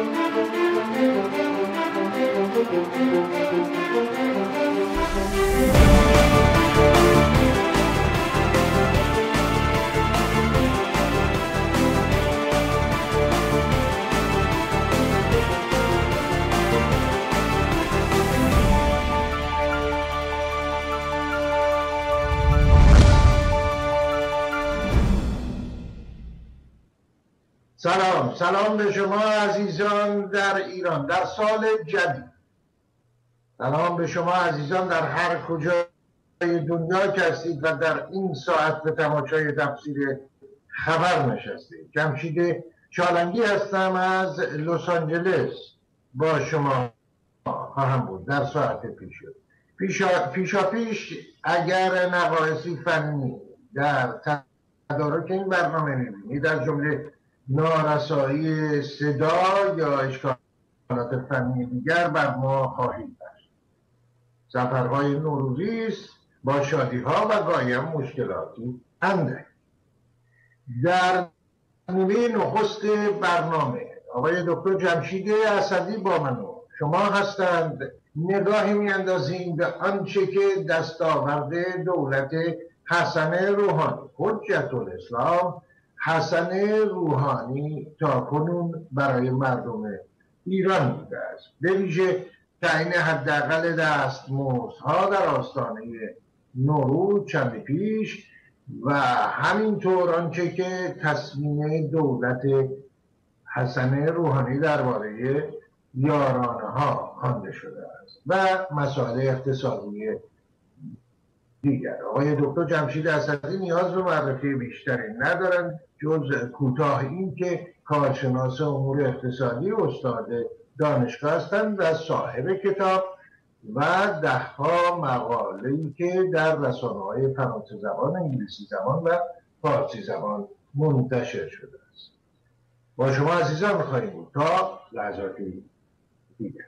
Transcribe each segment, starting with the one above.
سلام به شما عزیزان در ایران در سال جدید. سلام به شما عزیزان در هر کجای دنیا که هستید و در این ساعت به تماشای تفسیر خبر نشستید. جمشید چالنگی هستم از لس آنجلس با شما خواهم بود در ساعت پیش اگر نقایصی فنی در تدارک این برنامه می‌بینید، در جمله نارسایی صدا یا اشکالات فنی دیگر بر ما خواهید داشت. سفرهای نوروزی است با شادی‌ها و گاهی مشکلاتی اندک. در نیمه نخست برنامه آقای دکتر جمشید اسدی با من و شما هستند. نگاهی میاندازیم به آنچه که دستاورد دولت حسن روحانی، حجت الاسلام حسن روحانی تا کنون برای مردم ایران بوده است، به ویژه تعیین حداقل دستمزدها در آستانه نوروز چند پیش و همینطور آنچه که تصمیم دولت حسن روحانی درباره یارانه ها خوانده شده است و مسائل اقتصادی دیگر. آقای دکتر جمشید اسدی نیاز به معرفی بیشتری ندارند جز کوتاه این که کارشناس امور اقتصادی، استاد دانشگاه هستند و صاحب کتاب و دهها مقاله‌ای که در رسانه‌های فرانسه زبان، انگلیسی زبان و فارسی زبان منتشر شده است. با شما عزیزان می‌خواهیم بود تا لحظاتی دیگر.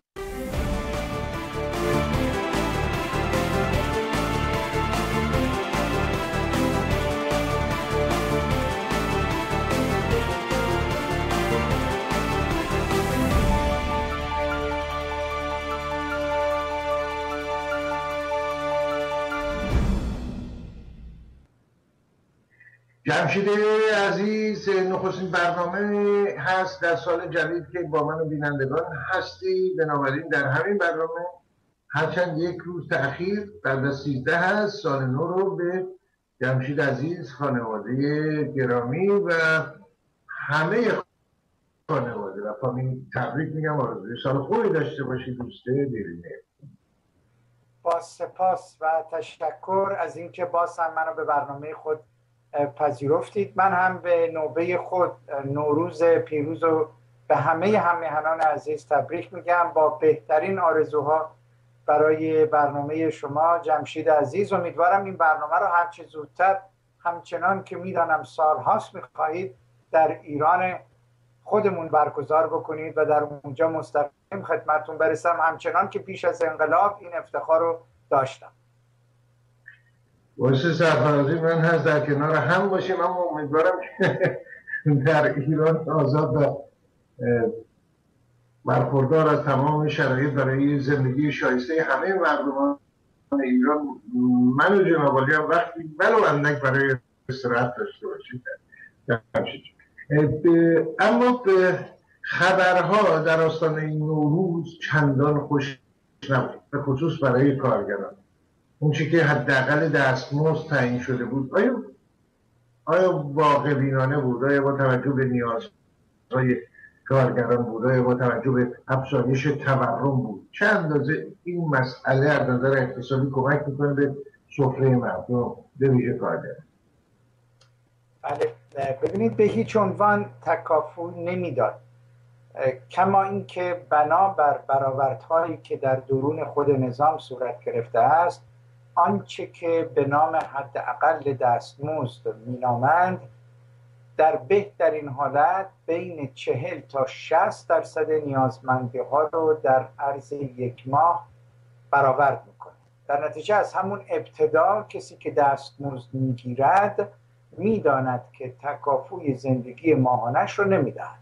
جمشید عزیز، نخستین برنامه هست در سال جدید که با من و بینندگان هستی، بنابراین در همین برنامه هرچند یک روز تأخیر بعد از 13 هست، سال نو رو به جمشید عزیز، خانواده گرامی و همه خانواده و فامیل تبریک میگم. آرزوی سال خوبی داشته باشید دوست دیرینه. با سپاس و تشکر از اینکه باز هم منو به برنامه خود پذیرفتید. من هم به نوبه خود نوروز پیروز و به همه هممیهنان عزیز تبریک میگم با بهترین آرزوها برای برنامه شما جمشید عزیز. امیدوارم این برنامه رو هرچه زودتر، همچنان که میدانم سالهاست میخواهید، در ایران خودمون برگزار بکنید و در اونجا مستقیم خدمتتون برسم، همچنان که پیش از انقلاب این افتخار رو داشتم. باعث سرفرازی من هست در کنار هم باشیم، اما امیدوارم که در ایران آزاد و برخوردار از تمام شرایط برای زندگی شایسته همه مردمان ایران من و جناب عالی هم وقتی ولو اندک برای استراحت داشته باشیم. اما به خبرها در آستانه نوروز چندان خوش نبود، به خصوص برای کارگران. اون چی که حداقل دستمزد تعیین شده بود آیا واقع بینانه بود؟ آیا با توجه به نیازهای کارگران بود؟ آیا با توجه به افزایش تورم بود؟ چه اندازه این مسئله از نظر اقتصادی کمک میکنه به سفره مردم، به ویژه کارگران؟ بله، ببینید به هیچ عنوان تکافؤ نمیداد، کما اینکه بنا بر برآوردهایی که در درون خود نظام صورت گرفته است، آنچه که به نام حداقل دستمزد مینامند در بهترین حالت بین 40 تا 60% نیازمندی ها رو در عرض یک ماه برآورد میکنه. در نتیجه از همون ابتدا کسی که دستمزد میگیرد میداند که تکافؤ زندگی ماهانش رو نمیدهد.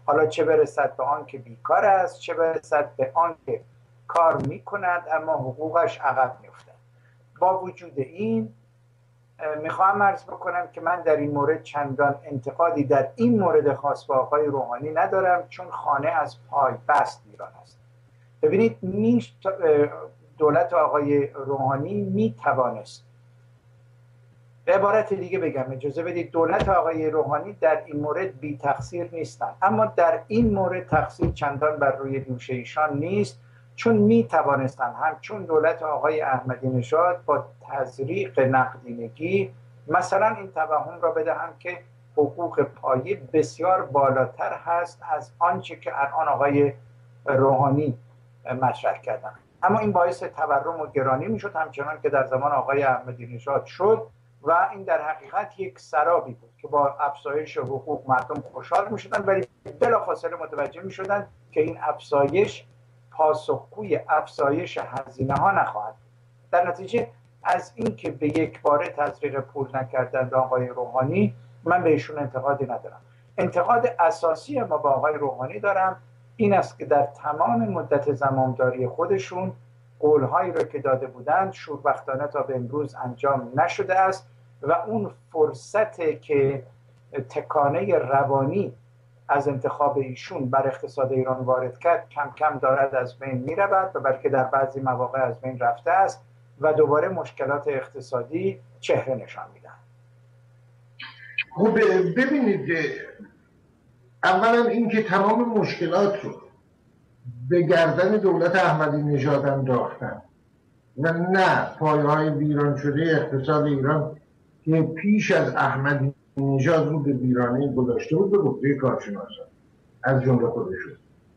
حالا چه برسد به آن که بیکار است، چه برسد به آن که کار میکند اما حقوقش عقب میافتد. با وجود این میخواهم عرض بکنم که من در این مورد چندان انتقادی در این مورد خاص با آقای روحانی ندارم، چون خانه از پای بست ایران است. ببینید دولت آقای روحانی میتوانست، به عبارت دیگه بگم، اجازه بدید، دولت آقای روحانی در این مورد بی تقصیر نیستن، اما در این مورد تقصیر چندان بر روی دوش ایشان نیست، چون می توانستن همچون دولت آقای احمدی نژاد با تزریق نقدینگی مثلا این توهم را بدهم که حقوق پایه بسیار بالاتر هست از آنچه که الان آقای روحانی مطرح کردن، اما این باعث تورم و گرانی میشد همچنان که در زمان آقای احمدی نژاد شد و این در حقیقت یک سرابی بود که با افزایش حقوق مردم خوشحال میشدن، ولی بلافاصله متوجه میشدن که این افزایش پاسخگوی افزایش هزینه ها نخواهد. در نتیجه از اینکه به یک باره تزریق پول نکردند آقای روحانی، من به ایشون انتقادی ندارم. انتقاد اساسی ما با آقای روحانی دارم این است که در تمام مدت زمامداری خودشون قولهایی را که داده بودند شوربختانه تا به امروز انجام نشده است و اون فرصت که تکانه روانی از انتخاب ایشون بر اقتصاد ایران وارد کرد کم کم دارد از بین می رود و بلکه در بعضی مواقع از بین رفته است و دوباره مشکلات اقتصادی چهره نشان میدن. خب ببینید، اولا اینکه تمام مشکلات رو به گردن دولت احمدی نژاد انداختن و نه پایه‌های ویران شده اقتصاد ایران که پیش از احمدی نژاد رو به ویرانی گذاشته بود به گفته کارشناسان از جمله خودشون.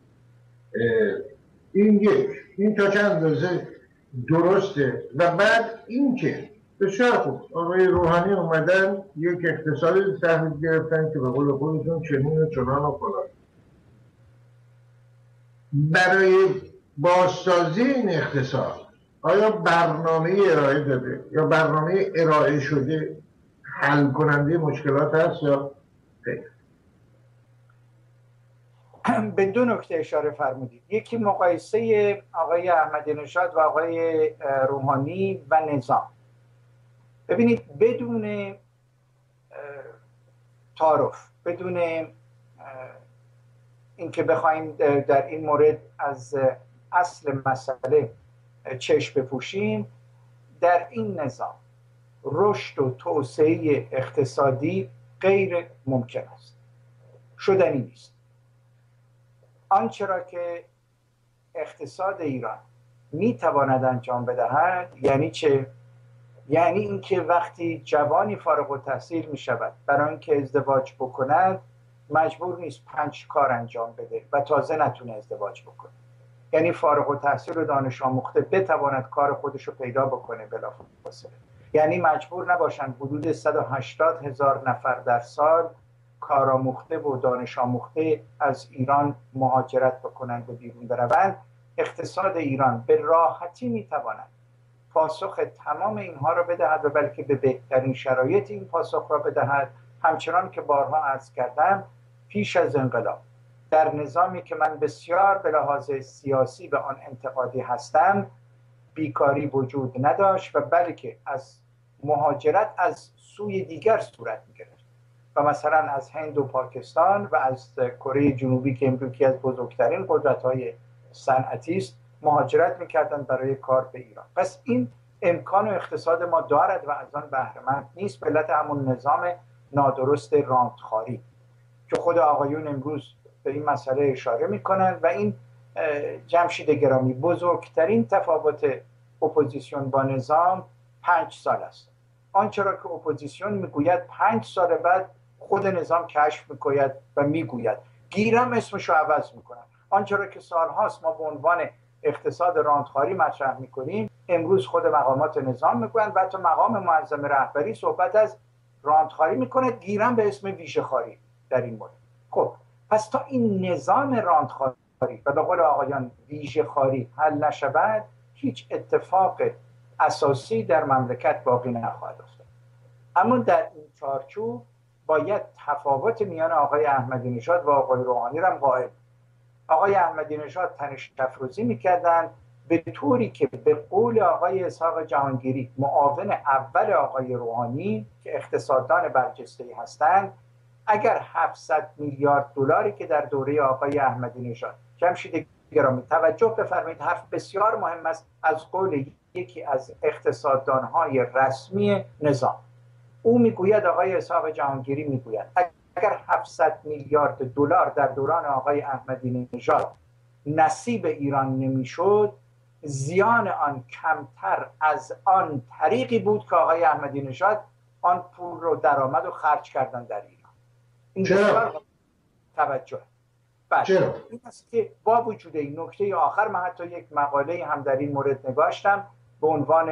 این تا چند اندازه درسته. و بعد اینکه بسیار خوب آقای روحانی اومدن یک اقتصادی تحویل گرفتن که به قول خودشون چنین و چنان و فلان. برای بازسازی این اقتصاد آیا برنامه ارائه داده یا برنامه ارائه شده حل کننده مشکلات هست یا خیر؟ به دو نکته اشاره فرمودید. یکی مقایسه آقای احمدی نژاد و آقای روحانی و نظام. ببینید بدون تعارف، بدون اینکه بخوایم در این مورد از اصل مسئله چشم بپوشیم، در این نظام رشد و توسعه اقتصادی غیر ممکن است، شدنی نیست. آنچه را که اقتصاد ایران میتواند انجام بدهد یعنی چه؟ یعنی اینکه وقتی جوانی فارغ التحصیل می شود برای اینکه ازدواج بکند مجبور نیست 5 کار انجام بده و تازه نتونه ازدواج بکنه. یعنی فارغ التحصیل و دانش آموخته بتواند کار خودش رو پیدا بکنه بلافاصله. یعنی مجبور نباشند حدود 180,000 نفر در سال کارآموخته و دانش آموخته از ایران مهاجرت بکنند و بیرون بروند. اقتصاد ایران به راحتی میتواند پاسخ تمام اینها را بدهد و بلکه به بهترین شرایط این پاسخ را بدهد. همچنان که بارها عرض کردم پیش از انقلاب در نظامی که من بسیار به لحاظ سیاسی به آن انتقادی هستم بیکاری وجود نداشت و بلکه از مهاجرت از سوی دیگر صورت می‌گرفت و مثلا از هند و پاکستان و از کره جنوبی که امروز یکی از بزرگترین قدرت‌های صنعتی است مهاجرت می‌کردند برای کار به ایران. پس این امکان و اقتصاد ما دارد و از آن بهره‌مند نیست به علت همون نظام نادرست رانتخواری که خود آقایون امروز به این مسئله اشاره می‌کنند. و این جمشید گرامی بزرگترین تفاوت اپوزیسیون با نظام 5 سال است. آنچه را که اپوزیسیون میگوید 5 سال بعد خود نظام کشف می‌کند و میگوید، گیرم اسمش رو عوض می‌کنن. آنچه را که سال‌هاست ما به عنوان اقتصاد رانتخواری مطرح می‌کنیم امروز خود مقامات نظام می‌گویند و حتی مقام معظم رهبری صحبت از رانتخواری می‌کند، گیرم به اسم ویژه‌خواری در این مورد. خب پس تا این نظام رانتخواری و به قول آقایان ویژه‌خواری حل نشود هیچ اتفاق اساسی در مملکت باقی نخواهد افتاد. اما در این چارچوب باید تفاوت میان آقای احمدی نژاد و آقای روحانی را قائل. آقای احمدی نژاد تنش تفروزی میکردن به طوری که به قول آقای اسحاق جهانگیری معاون اول آقای روحانی که اقتصاددان برجسته‌ای هستند، اگر 700 میلیارد دلاری که در دوره آقای احمدی نژاد، جمشید گرامی توجه بفرمایید، حرف بسیار مهم است از قول یکی از اقتصاددانهای رسمی نظام. او میگوید، آقای اسحاق جهانگیری میگوید، اگر 700 میلیارد دلار در دوران آقای احمدی نژاد نصیب ایران نمیشد، زیان آن کمتر از آن طریقی بود که آقای احمدی نژاد آن پول رو درآمد و خرج کردن در ایران. این بسیار توجه. بله، این است که با وجود این نکته آخر، من حتی یک مقاله هم در این مورد نگاشتم به عنوان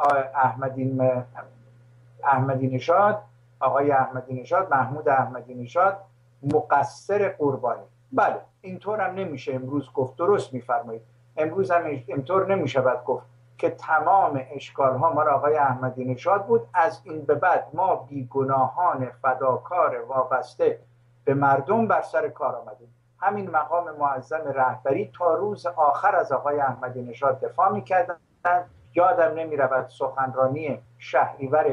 احمدی نژاد، آقای احمدی نژاد، محمود احمدی نژاد مقصر قربانی. بله، اینطور هم نمیشه امروز گفت، درست میفرمایید، امروز هم اینطور نمیشه باید گفت که تمام اشکال ها مال آقای احمدی نژاد بود، از این به بعد ما بیگناهان فداکار وابسته به مردم بر سر کار آمدیم. همین مقام معظم رهبری تا روز آخر از آقای احمدی نژاد دفاع میکردن. یادم نمیرود سخنرانی شهریور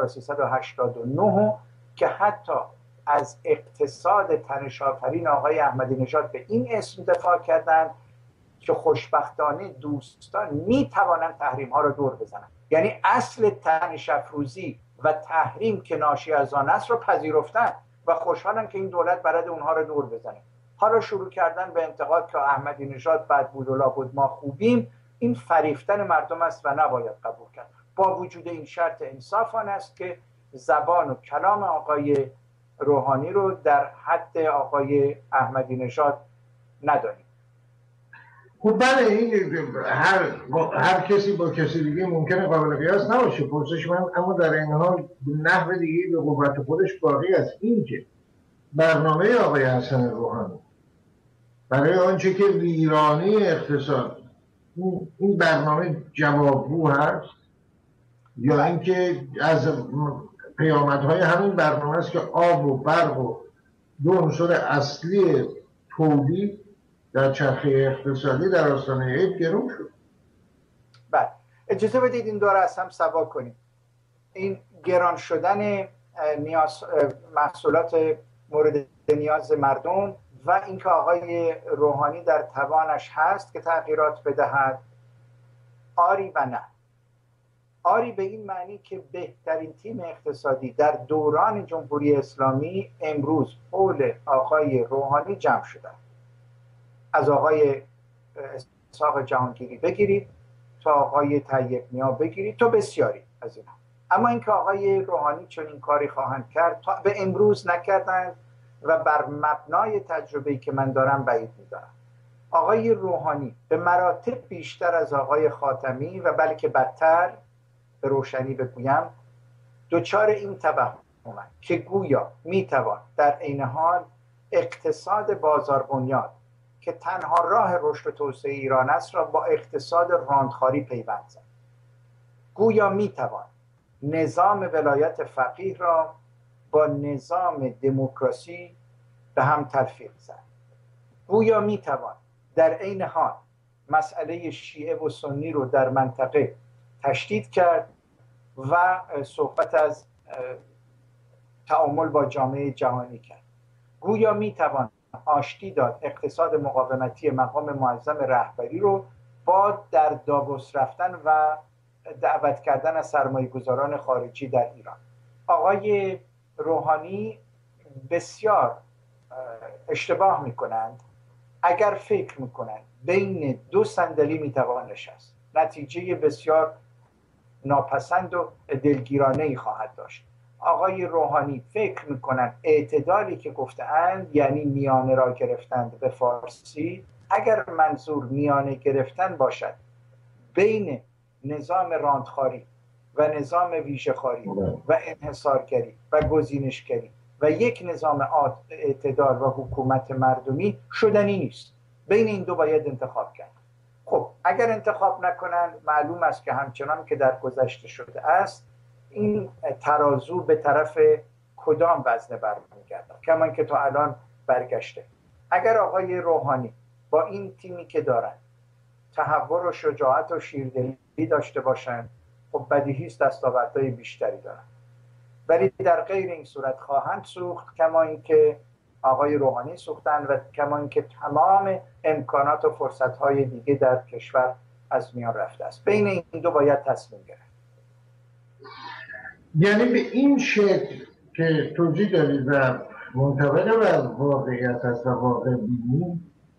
1389 که حتی از اقتصاد تنش‌آفرین آقای احمدی نژاد به این اسم دفاع کردند که خوشبختانه دوستان میتوانند تحریم ها را دور بزنند. یعنی اصل تنش‌افروزی و تحریم که ناشی از آن است را پذیرفتن و خوشحالن که این دولت بلد اونها را دور بزنه. حالا شروع کردن به انتقاد که احمدی نژاد بد بود و لابد ما خوبیم. این فریفتن مردم است و نباید قبول کرد. با وجود این شرط انصاف آن است که زبان و کلام آقای روحانی رو در حد آقای احمدی نژاد ندانیم. خب بله، این هر کسی با کسی دیگه ممکنه قابل قیاس نباشه، پرسش من، اما در این حال نحو دیگه به قوت خودش باقی است. این که برنامه آقای حسن روحانی برای آنچه که ویرانی اقتصاد، این برنامه جوابگو هست یا اینکه از پیامدهای همین برنامه است که آب و برق و دو عنصر اصلی تولید در چرخه اقتصادی در آستانه عید گرون شد؟ بله، اجازه بدید این دوره از هم سوا کنیم. این گران شدن محصولات مورد نیاز مردم و اینکه آقای روحانی در توانش هست که تغییرات بدهد، آری و نه. آری به این معنی که بهترین تیم اقتصادی در دوران جمهوری اسلامی امروز حول آقای روحانی جمع شده. از آقای اسحاق جهانگیری بگیرید تا آقای طیب نیا بگیرید تا بسیاری از اینا. اما اینکه آقای روحانی چنین کاری خواهند کرد تا به امروز نکردند و بر مبنای تجربه‌ای که من دارم بعید می‌دارم. آقای روحانی به مراتب بیشتر از آقای خاتمی و بلکه بدتر، به روشنی بگویم، دچار این توهم که گویا میتوان در عین حال اقتصاد بازار بنیاد که تنها راه رشد و توسعه ایران است را با اقتصاد راندخاری پیوند زد. گویا میتوان نظام ولایت فقیه را با نظام دموکراسی به هم تلفیق زد. گویا میتوان در عین حال مسئله شیعه و سنی رو در منطقه تشدید کرد و صحبت از تعامل با جامعه جهانی کرد. گویا میتوان آشتی داد اقتصاد مقاومتی مقام معظم رهبری رو با در داووس رفتن و دعوت کردن از سرمایه‌گذاران خارجی در ایران. آقای روحانی بسیار اشتباه میکنند اگر فکر میکنند بین دو صندلی میتوان نشست. نتیجه بسیار ناپسند و دلگیرانه‌ای خواهد داشت. آقای روحانی فکر میکنند اعتدالی که گفتند یعنی میانه را گرفتند به فارسی، اگر منظور میانه گرفتن باشد بین نظام راندخاری و نظام ویژه‌خواری و انحصارگری و گزینشگری و یک نظام اعتدال و حکومت مردمی، شدنی نیست. بین این دو باید انتخاب کرد. خب اگر انتخاب نکنن، معلوم است که همچنان که در گذشته شده است این ترازو به طرف کدام وزنه برمیگردد، کما که تا الان برگشته. اگر آقای روحانی با این تیمی که دارن تحور و شجاعت و شیردلی داشته باشن، خب بدیهی است دستاوردهای بیشتری دارن، ولی در غیر این صورت خواهند سوخت کما اینکه آقای روحانی سوختن و کما اینکه تمام امکانات و فرصت‌های دیگه در کشور از میان رفته است. بین این دو باید تصمیم گرفت. یعنی به این شکل که توضیح دارید و منطبق بر واقعیت هست و واقع بینی،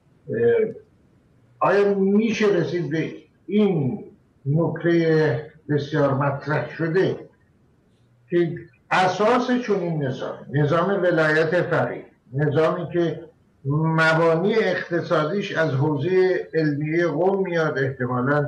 آیا میشه رسید به این نکته بسیار مطرح شده که اساس چنین نظام ولایت فقیه، نظامی که مبانی اقتصادیش از حوزه علمیه قوم میاد، احتمالاً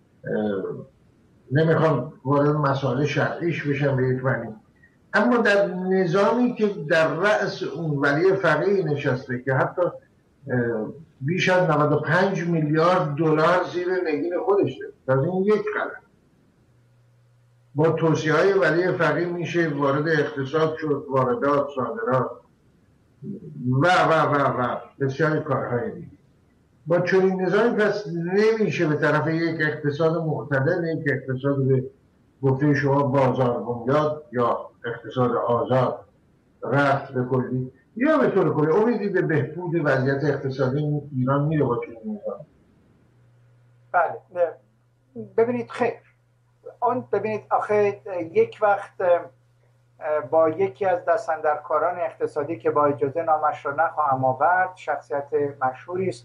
نمیخوام وارد مسائل شرعیش بشم به یک معنی، اما در نظامی که در رأس اون ولی فقیه نشسته که حتی بیش از 95 میلیارد دلار زیر نگین خودش داره، از این یک قلم با توصیه های ولی فقیه میشه وارد اقتصاد شد، واردات، صادرات و بسیاری کارهای دیگه. با چنین نظامی پس نمیشه به طرف یک اقتصاد معتدل، یک اقتصاد به گفته شما بازار بنیاد یا اقتصاد آزاد رفت به کلی، یا به طور کلی امیدی به بهبود وضعیت اقتصادی ایران میره با چنین نظام؟ بله، ببینید خیر، ببینید آخه یک وقت با یکی از دستاندرکاران اقتصادی که با اجازه نامش را نخواهم آورد، شخصیت مشهوری است،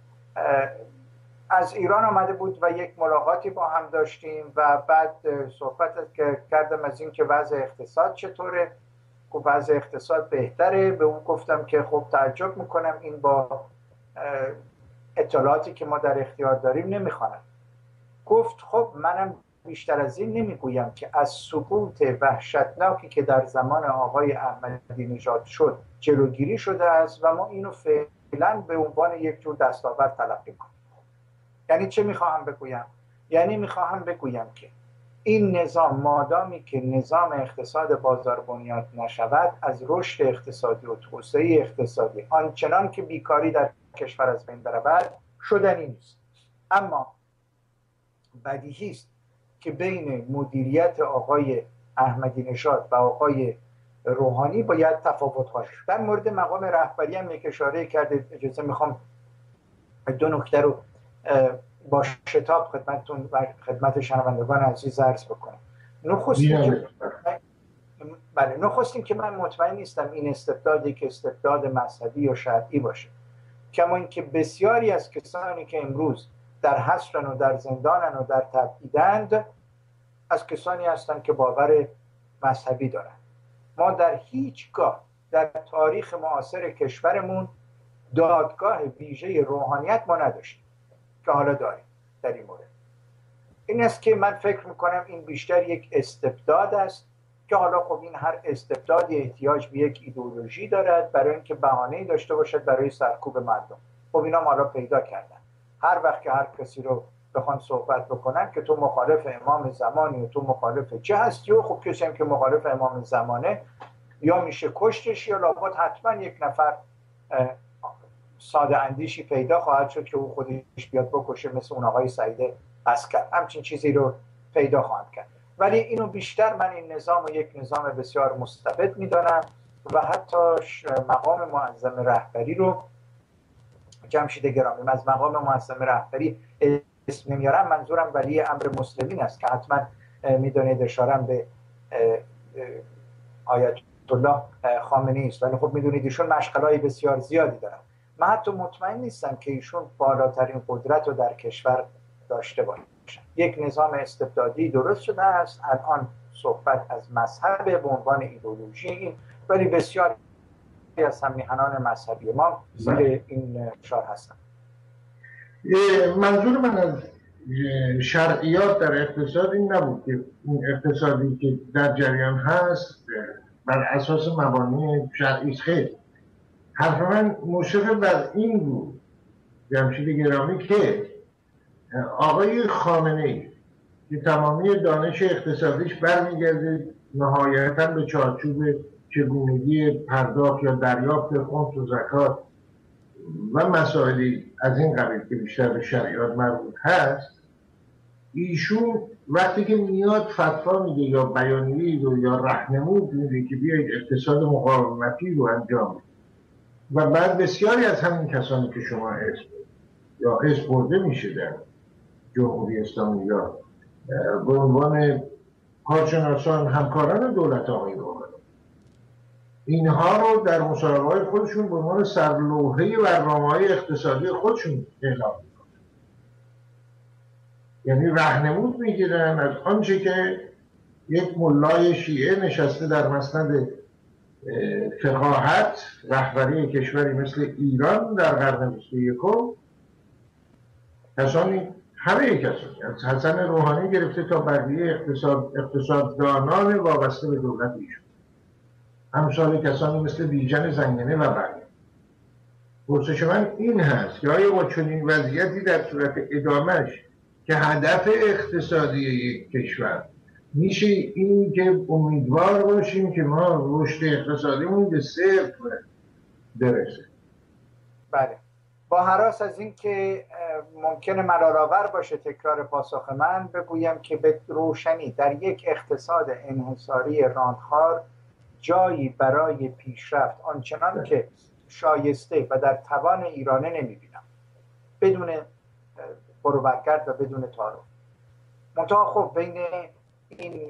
از ایران آمده بود و یک ملاقاتی با هم داشتیم و بعد صحبت کردم از این که وضع اقتصاد چطوره. گفت وضع اقتصاد بهتره. به اون گفتم که خب تعجب میکنم این با اطلاعاتی که ما در اختیار داریم نمیخواند. گفت خب منم بیشتر از این نمیگویم که از سقوط وحشتناکی که در زمان آقای احمدی نژاد شد جلوگیری شده است و ما اینو فعلا به عنوان یک جور دستاورد تلقی کنیم. یعنی چه میخواهم بگویم؟ یعنی میخواهم بگویم که این نظام مادامی که نظام اقتصاد بازار بنیاد نشود، از رشد اقتصادی و توسعه اقتصادی آنچنان که بیکاری در کشور از بین برود شدنی نیست. اما بدیهی است که بین مدیریت آقای احمدی نژاد و آقای روحانی باید تفاوت باشه. در مورد مقام رهبری هم یک اشاره کردید، اجازه میخوام دو نکته رو با شتاب خدمتتون و خدمت شنوندگان عزیز عرض بکنم. نخستین که من مطمئن نیستم این استبدادی که استبداد مذهبی یا شرعی باشه، کما اینکه بسیاری از کسانی که امروز در حصرن و در زندانن و در تبعیدند از کسانی هستند که باور مذهبی دارن. ما در هیچگاه در تاریخ معاصر کشورمون دادگاه ویژه روحانیت ما نداشتیم که حالا داریم. در این مورد این است که من فکر میکنم این بیشتر یک استبداد است که حالا خب این هر استبدادی احتیاج به یک ایدئولوژی دارد برای اینکه بهانه‌ای داشته باشد برای سرکوب مردم. خب اینا حالا پیدا کردن. هر وقت که هر کسی رو بخوان صحبت بکنن که تو مخالف امام زمانی و تو مخالف چه هستی، و خب کسی هم که مخالف امام زمانه یا میشه کشتش یا لابد حتما یک نفر ساده اندیشی پیدا خواهد شد که او خودش بیاد بکشه، مثل اون آقای سعید عسکر، همچین چیزی رو پیدا خواهد کرد. ولی اینو بیشتر من این نظام و یک نظام بسیار مستبد میدانم و حتی مقام معظم رهبری رو، جمشید گرامی، از مقام معظم رهبری اسم نمیارم، منظورم ولی امر مسلمین است که حتما میدانید اشارم به آیت الله خامنه‌ای است، ولی خب میدونید ایشون مشغله‌های بسیار زیادی دارن. من حتی مطمئن نیستم که ایشون بالاترین قدرت رو در کشور داشته باشن. یک نظام استبدادی درست شده است الان، صحبت از مذهب به عنوان ایدئولوژی، ولی بسیاری از هم میهنان مذهبی ما زیر این شعار هستن. منظور من از شرعیات در اقتصاد این نبود که این اقتصادی که در جریان هست بر اساس مبانی شرعی است. خیر، حرف من مشرف بر این بود جمشید گرامی که آقای خامنه‌ای که تمامی دانش اقتصادیش برمیگرده نهایتاً به چارچوب چگونگی پرداخت یا دریافت خمس و زکات و مسائلی از این قبیل که بیشتر به شریعت مربوط هست، ایشون وقتی که میاد فتوا میده یا بیانیه‌ای رو یا راهنمود میده که بیایید اقتصاد مقاومتی رو انجام بدید و بعد بسیاری از همین کسانی که شما اسم برده میشه در جمهوری اسلامی یا به عنوان کارشناسان همکاران دولت آقای روحانی، اینها رو در مصاحبه‌های خودشون به عنوان سرلوحه برنامه‌های اقتصادی خودشون اعلام میکنن. یعنی راهنمود میگیرن از آنچه که یک ملای شیعه نشسته در مسند فقاهت رهبری کشوری مثل ایران در قرن 21 کسانی، همه کسانی از حسن روحانی گرفته تا بقیه اقتصاددانان وابسته به دولت ایشون، همسال کسانی مثل بیژن زنگنه و بقیه. پرسش من این هست که آیا با چنین وضعیتی در صورت ادامهش که هدف اقتصادی یک کشور میشه این که امیدوار باشیم که ما رشد اقتصادیمون به صفر برسه؟ بله، با هراس از این که ممکنه ملال‌آور باشه تکرار پاسخ من، بگویم که به روشنی در یک اقتصاد انحصاری رانتخوار جایی برای پیشرفت آنچنان که شایسته و در توان ایرانه نمیبینم، بدون بروبرگرد و بدون تعارف. منتها خب بین این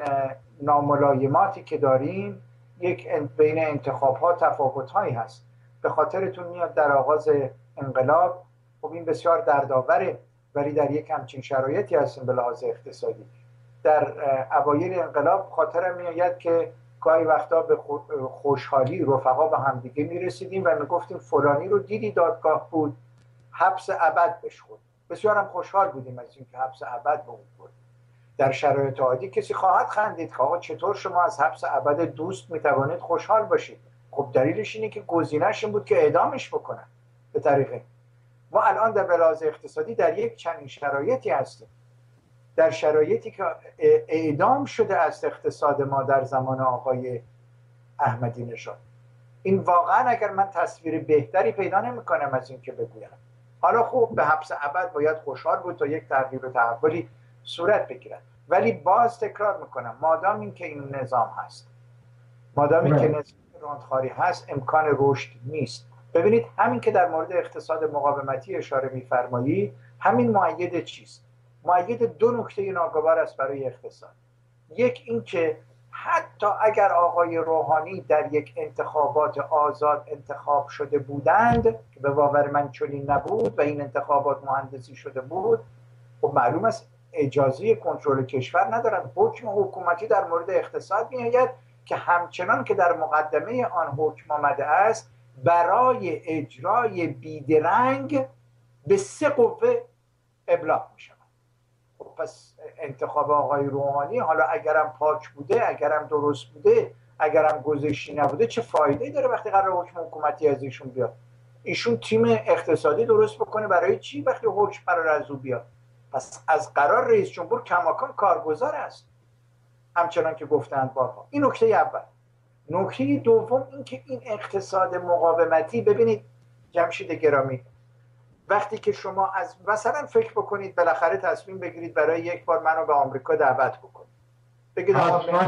ناملایماتی که داریم یک بین انتخاب ها تفاوت هایی هست. به خاطرتون میاد در آغاز انقلاب، خب این بسیار دردآوره ولی در یک همچین شرایطی هستیم به لحاظ اقتصادی. در اوایل انقلاب خاطرم میآید که گاهی وقتا به خوشحالی رفقا به همدیگه میرسیدیم و میگفتیم فلانی رو دیدی دادگاه بود، حبس ابد بهش خورد. بسیار هم خوشحال بودیم از اینکه حبس ابد به اون خورد. در شرایط عادی کسی خواهد خندید که آقا چطور شما از حبس ابد دوست میتوانید خوشحال باشید؟ خب دلیلش اینه که گزینه‌اش این بود که اعدامش بکنن به طریقه. ما الان در بلاز اقتصادی در یک چنین شرایطی هستیم، در شرایطی که اعدام شده است اقتصاد ما در زمان آقای احمدی نژاد. این واقعا اگر من تصویر بهتری پیدا نمی‌کنم از این که بگویم حالا خوب به حبس ابد باید خوشحال بود تا یک تغییر و تحولی صورت بگیرد. ولی باز تکرار میکنم مادام این که این نظام هست، مادام این که نظام رانتخواری هست، امکان رشد نیست. ببینید همین که در مورد اقتصاد مقاومتی اشاره می‌فرمایید، همین مؤید چیست؟ مؤید دو نکته ناگوار است برای اقتصاد. یک این که حتی اگر آقای روحانی در یک انتخابات آزاد انتخاب شده بودند که به باور من چنین نبود و این انتخابات مهندسی شده بود، خب معلوم است اجازه کنترل کشور ندارند. حکم حکومتی در مورد اقتصاد میآید که همچنان که در مقدمه آن حکم آمده است برای اجرای بیدرنگ به 3 قوه ابلاغ می شود. خب پس انتخاب آقای روحانی حالا اگرم پاک بوده، اگرم درست بوده، اگرم گذشتی نبوده، چه فایده‌ای داره وقتی قرار حکم حکومتی از ایشون بیاد؟ ایشون تیم اقتصادی درست بکنه برای چی وقتی حکم قرار از او بیاد؟ پس از قرار رئیس جمهور کماکان کارگزار است، همچنان که گفتند بارها. این نکته اول. نکته دوم این که این اقتصاد مقاومتی، ببینید جمشید گرامی، وقتی که شما از مثلا فکر بکنید بالاخره تصمیم بگیرید برای یک بار منو به آمریکا دعوت بکنید، بگید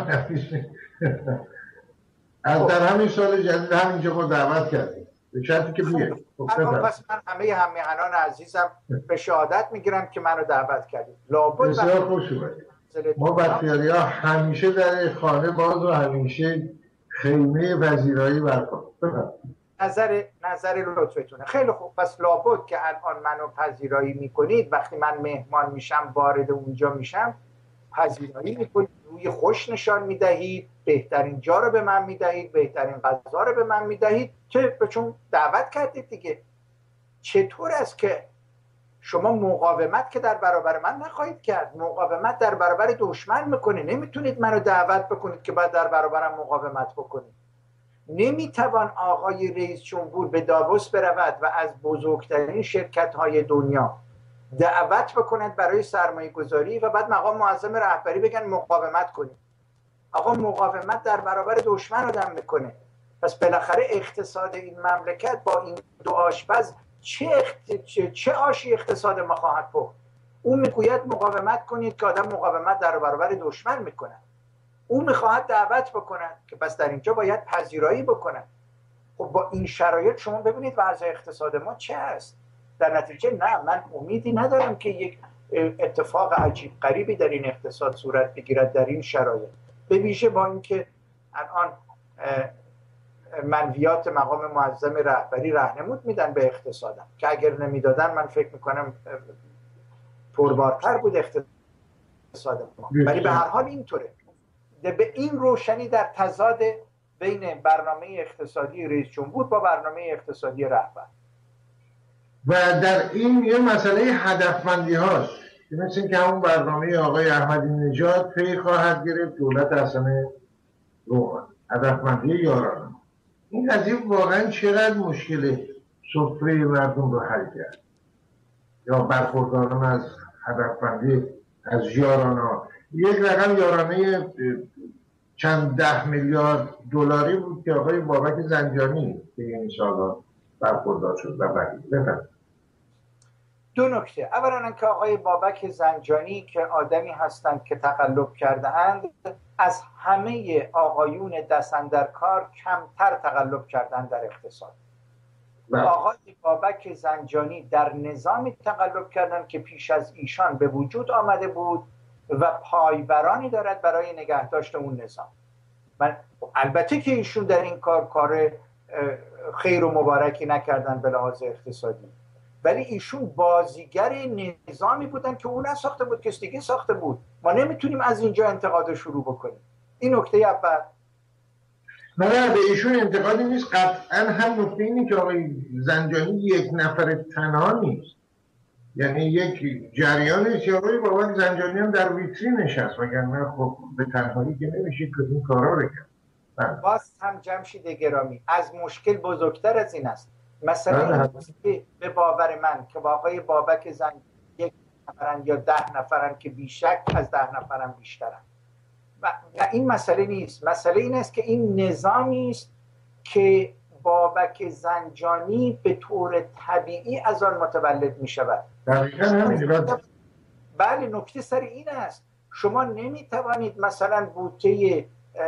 از در همین سال جدید همینجا ما دعوت کردیم به شرطی که بیاید. پس من همه همیهنان عزیزم به شهادت میگیرم که منو دعوت کردید. لابد بسیار خوش اومدید. ما بختیاری ها همیشه در خانه باز و همیشه خیمه وزیرایی برپا. نظر لطفتونه. خیلی خوب، پس لابد که الان منو پذیرایی میکنید، وقتی من مهمان میشم وارد اونجا میشم پذیرایی میکنید، روی خوش نشان میدهید، بهترین جا رو به من میدهید، بهترین غذا رو به من میدهید که چون دعوت کردید دیگه. چطور است که شما مقاومت که در برابر من نخواهید کرد، مقاومت در برابر دشمن میکنه، نمیتونید منو دعوت بکنید که بعد در برابرم مقاومت بکنید. نمیتوان آقای رئیس جمهور به داووس برود و از بزرگترین شرکت های دنیا دعوت بکند برای سرمایه گذاری و بعد مقام معظم رهبری بگن مقاومت کنید. آقا مقاومت در برابر دشمن آدم میکنه. پس بالاخره اقتصاد این مملکت با این دو آشپز چه آشی اقتصاد ما خواهد پخت؟ او میگوید مقاومت کنید که آدم مقاومت در برابر دشمن میکنه. او میخواهد دعوت بکنه که پس در اینجا باید پذیرایی بکنه. خب با این شرایط شما ببینید وضع اقتصاد ما چه است. در نتیجه نه، من امیدی ندارم که یک اتفاق عجیب غریبی در این اقتصاد صورت بگیرد در این شرایط، به ویژه با اینکه الان منویات مقام معظم رهبری راهنمود میدن به اقتصادم که اگر نمیدادن من فکر میکنم پربارتر بود اقتصاد ما. ولی به هر حال اینطوره. به این روشنی در تضاد بین برنامه اقتصادی رئیس جمهور با برنامه اقتصادی رهبر و در این یه مسئله هدفمندی هاست که مثل اینکه همون برنامه آقای احمدی نژاد پی خواهد گرفت دولت حسن روحانی، هدفمندی یارانه. این قضیه واقعا چقدر مشکل سفره مردم رو حل کرد یا برخورداران از هدفمندی از یارانه. یک رقم یارانه چند 10 میلیارد دلاری بود که آقای بابک زنجانی به این سالها برخوردار شد و بفرمایید. دو نکته. اولا که آقای بابک زنجانی که آدمی هستند که تقلب کرده اند، از همه آقایون دست اندر کار کمتر تقلب کردن در اقتصاد. آقای بابک زنجانی در نظامی تقلب کردن که پیش از ایشان به وجود آمده بود و پایبرانی دارد برای نگهداشت اون نظام. البته که ایشون در این کار خیر و مبارکی نکردن به لحاظ اقتصادی، ولی ایشون بازیگر نظامی بودن که اون نساخته بود، کس دیگه ساخته بود. ما نمیتونیم از اینجا انتقاد شروع بکنیم. این نکته اول. نه به ایشون انتقادی نیست. قطعا هم نکته اینه که آقای زنجانی یک نفر تنها نیست، یعنی یک جریان که آقای بابک زنجانی هم در ویترین نشست، وگرنه خب به تنهایی که نمیشه که این کارا رو کرد. باز هم جمشید گرامی، از مشکل بزرگتر از این است. مثلا به باور من که با آقای بابک زنجانی 1 نفرن یا 10 نفرن که بیشک از 10 نفرن بیشترن و این مسئله نیست. مسئله این است که این نظامی است که بابک زنجانی به طور طبیعی از آن متولد می شود. بله، نکته سر این است شما نمی توانید مثلا بوته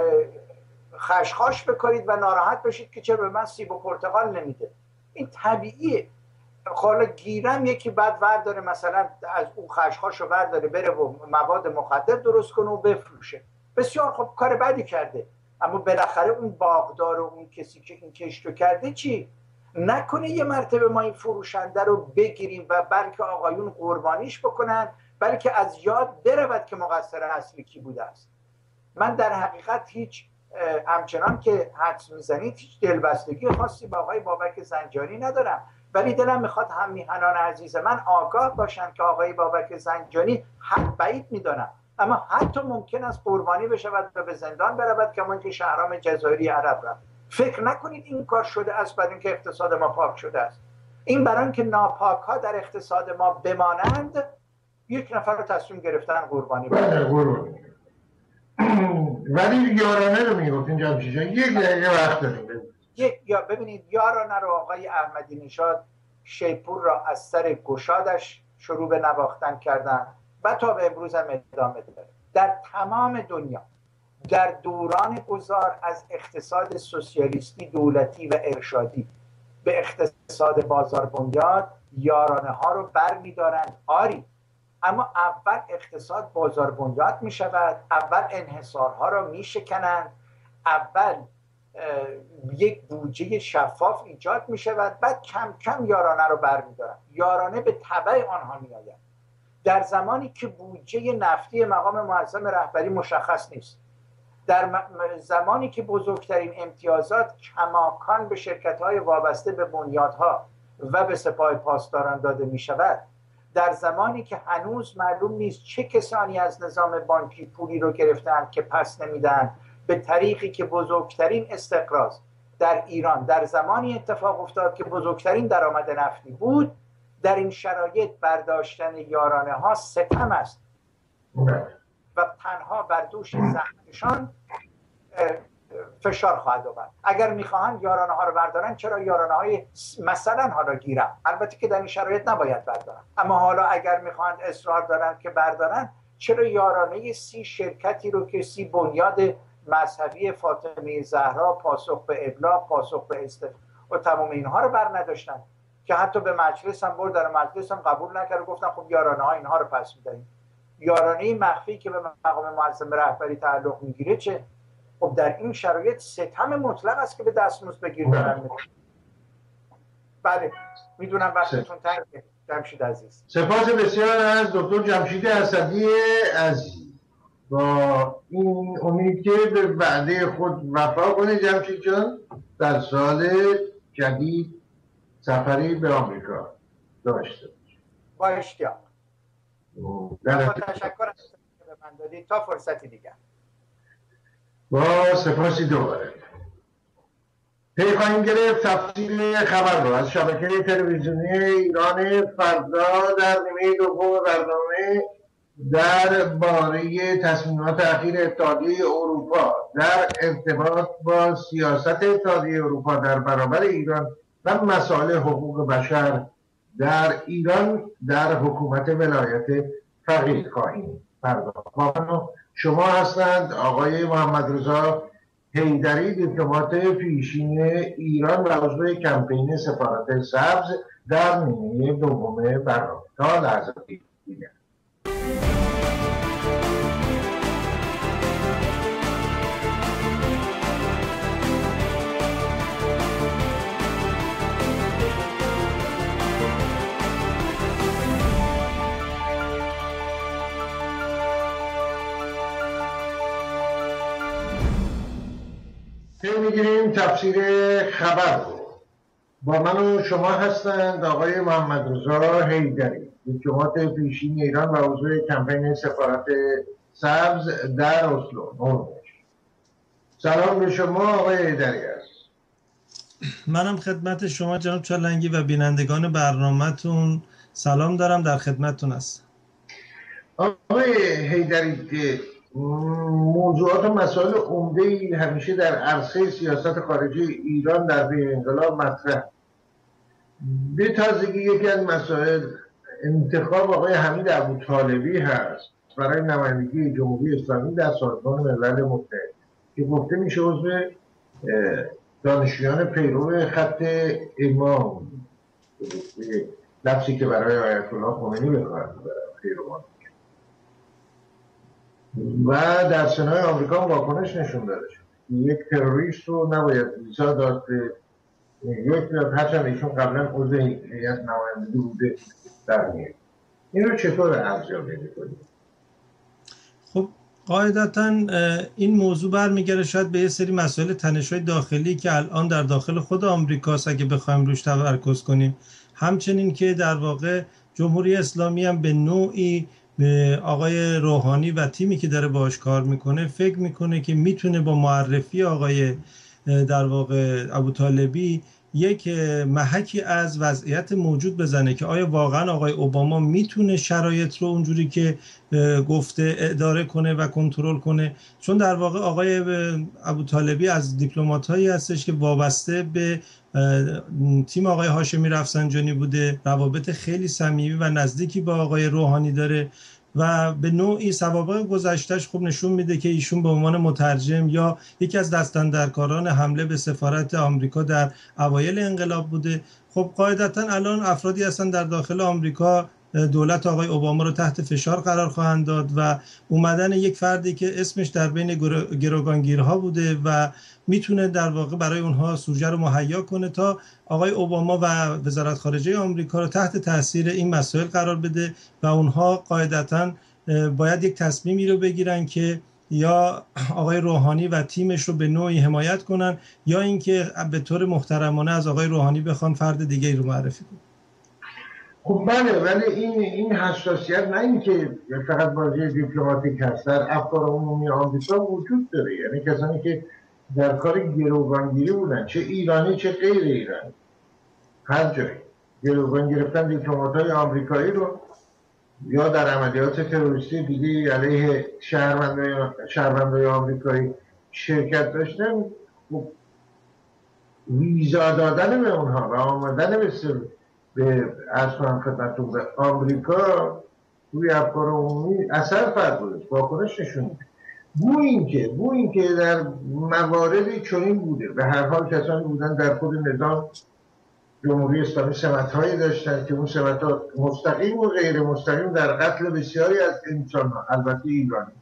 خشخاش بکارید و ناراحت بشید که چرا به من سیب و پرتقال نمیده. این طبیعیه. حالا گیرم یکی بعد ورداره مثلا از اون خشخاش رو ورداره بره و مواد مخدر درست کنه و بفروشه، بسیار خب کار بدی کرده، اما بالاخره اون باغدار و اون کسی که این کشتو کرده چی؟ نکنه یه مرتبه ما این فروشنده رو بگیریم و بلکه آقایون قربانیش بکنن، بلکه از یاد برود که مقصر اصلی کی بوده است. من در حقیقت هیچ همچنان که حدس میزنید هیچ دلبستگی خاصی با آقای بابک زنجانی ندارم، ولی دلم میخواد هم میهنان عزیز من آگاه باشن که آقای بابک زنجانی حق بعید میدانم، اما حتی ممکن است قربانی بشود و به زندان برود که من که شهرام جزایری عرب رفت. فکر نکنید این کار شده است برای اینکه اقتصاد ما پاک شده است. این برای اینکه ناپاک ها در اقتصاد ما بمانند 1 نفر رو تصمیم گرفتن قربانی بدن. ولی یارانه رو میگفتین جمشید جان، یک دقیقه وقت داریم. ببینید یارانه رو آقای احمدی نژاد شیپور را از سر گشادش شروع به نواختن کردن و تا به امروز هم ادامه داره. در تمام دنیا در دوران گذار از اقتصاد سوسیالیستی دولتی و ارشادی به اقتصاد بازار بنیاد یارانه ها رو بر می دارند. آری، اما اول اقتصاد بازار بنیاد می شود، اول انحصارها را می شکنند، اول یک بودجه شفاف ایجاد می شود، بعد کم کم یارانه رو بر می دارند. یارانه به تبع آنها می آید. در زمانی که بودجه نفتی مقام معظم رهبری مشخص نیست، در زمانی که بزرگترین امتیازات کماکان به شرکت‌های وابسته به بنیادها و به سپاه پاسداران داده می شود، در زمانی که هنوز معلوم نیست چه کسانی از نظام بانکی پولی رو گرفتن که پس نمیدن به طریقی که بزرگترین استقراض در ایران در زمانی اتفاق افتاد که بزرگترین درآمد نفتی بود، در این شرایط برداشتن یارانه ها ستم است و تنها بر دوش زحمتشان فشار خواهد آورد. اگر میخواهند یارانه ها رو بردارن، چرا یارانه های مثلا حالا گیرم، البته که در این شرایط نباید بردارن، اما حالا اگر میخواهند اصرار دارن که بردارن، چرا یارانه 30 شرکتی رو که 30 بنیاد مذهبی فاطمه زهرا، پاسخ به ابلاغ، پاسخ به استفاده و تمام اینها رو بر نداشتن که حتی به مجلس هم بردن، مجلس هم قبول نکرد، گفتن خب یارانه ها اینها رو پس میدهیم. یارانه مخفی که به مقام معظم رهبری تعلق میگیره چه؟ خب در این شرایط ستم مطلق است که به دستمزد بگیر دارن. بله میدونم وقتتون تنگه جمشید عزیز. سپاس بسیار از دکتر جمشید اسدی عزیز. با این امید که به وعده خود وفا کنه جمشید جان، در سال جدید سفری به آمریکا داشته با اشتیاق. با تشکر از که به من دادید. تا فرصتی دیگر. با سپاسی دوباره. پی خواهیم گرفت تفصیل خبر رو از شبکه تلویزیونی ایران فردا در نیمه دوم برنامه درباره تصمیمات اخیر اتحادیه اروپا در ارتباط با سیاست اتحادیه اروپا در برابر ایران و مسائل حقوق بشر در ایران در حکومت ولایت فقیه خواهیم پرداخت. شما هستند آقای محمد رضا حیدری، دیپلمات پیشین ایران و عضو کمپین سفارت سبز در نیمه دوم برنامه. تا لحظه دیگر. میگیریم تفسیر خبر رو. با من و شما هستند آقای محمد رضا حیدری، دیپلمات پیشین ایران و عضو کمپین سفارت سبز در اسلو، نروژ. سلام به شما آقای حیدری است. منم خدمت شما جناب چالنگی و بینندگان برنامه‌تون سلام دارم، در خدمتتون هستم. آقای حیدری، موضوعات و مسائل عمده‌ای همیشه در عرصه سیاست خارجی ایران در پی انقلاب مطرح. به تازگی یکی از مسائل انتخاب آقای حمید ابوطالبی هست برای نمایندگی جمهوری اسلامی در سازمان ملل متحد که گفته میشه عضو دانشجویان پیرو خط امام، لفظی که برای آیت الله خمینی به کار می‌برن، پیروان. و در سنای آمریکا واکنش نشون داده شد یک تروریست رو نباید ویزا داد به نیویورک، هرچند ایشون قبلا عضو هیئت نمایندگی بوده در نیویورک. این رو چطور ارزیابی می‌کنید؟ خب قاعدتاً این موضوع برمیگره شاید به یه سری مسائل تنش‌های داخلی که الان در داخل خود آمریکاست اگه بخوایم روش تمرکز کنیم. همچنین که در واقع جمهوری اسلامی هم به نوعی آقای روحانی و تیمی که داره باهاش کار میکنه فکر میکنه که میتونه با معرفی آقای در واقع ابوطالبی یک محکی از وضعیت موجود بزنه که آیا واقعا آقای اوباما میتونه شرایط رو اونجوری که گفته اداره کنه و کنترل کنه. چون در واقع آقای ابوطالبی از دیپلمات‌هایی هستش که وابسته به تیم آقای هاشمی رفسنجانی بوده، روابط خیلی صمیمی و نزدیکی با آقای روحانی داره و به نوعی سوابق گذشتهش خوب نشون میده که ایشون به عنوان مترجم یا یکی از دستاندرکاران حمله به سفارت آمریکا در اوایل انقلاب بوده. خب قاعدتا الان افرادی هستن در داخل آمریکا دولت آقای اوباما رو تحت فشار قرار خواهند داد و اومدن یک فردی که اسمش در بین گروگانگیرها بوده و میتونه در واقع برای اونها سوژه رو مهیا کنه تا آقای اوباما و وزارت خارجه آمریکا رو تحت تاثیر این مسائل قرار بده و اونها قاعدتاً باید یک تصمیمی رو بگیرن که یا آقای روحانی و تیمش رو به نوعی حمایت کنن یا اینکه به طور محترمانه از آقای روحانی بخوان فرد دیگه‌ای رو معرفی کنن. خب بله، ولی این حساسیت نه اینکه فقط بازی دیپلماتیک هست، در افکار عمومی آمریکا وجود داره. یعنی کسانی که در کار گروگانگیری بودن، چه ایرانی چه غیر ایرانی، هر جایی گروگان گرفتن دیپلمات‌های آمریکایی رو یا در عملیات تروریستی دیگه علیه شهروندان آمریکایی شرکت داشتن، ویزا دادن به اونها و آمدن به از کنم خدمتون به آمریکا روی افکار عمومی اثر فرموده، واکنش نشون میده. بو اینکه در مواردی چنین بوده، به هر حال کسانی بودن در خود نظام جمهوری اسلامی سمت‌هایی داشتن که اون سمت‌ها مستقیم و غیر مستقیم در قتل بسیاری از انسان‌ها، البته ایرانی،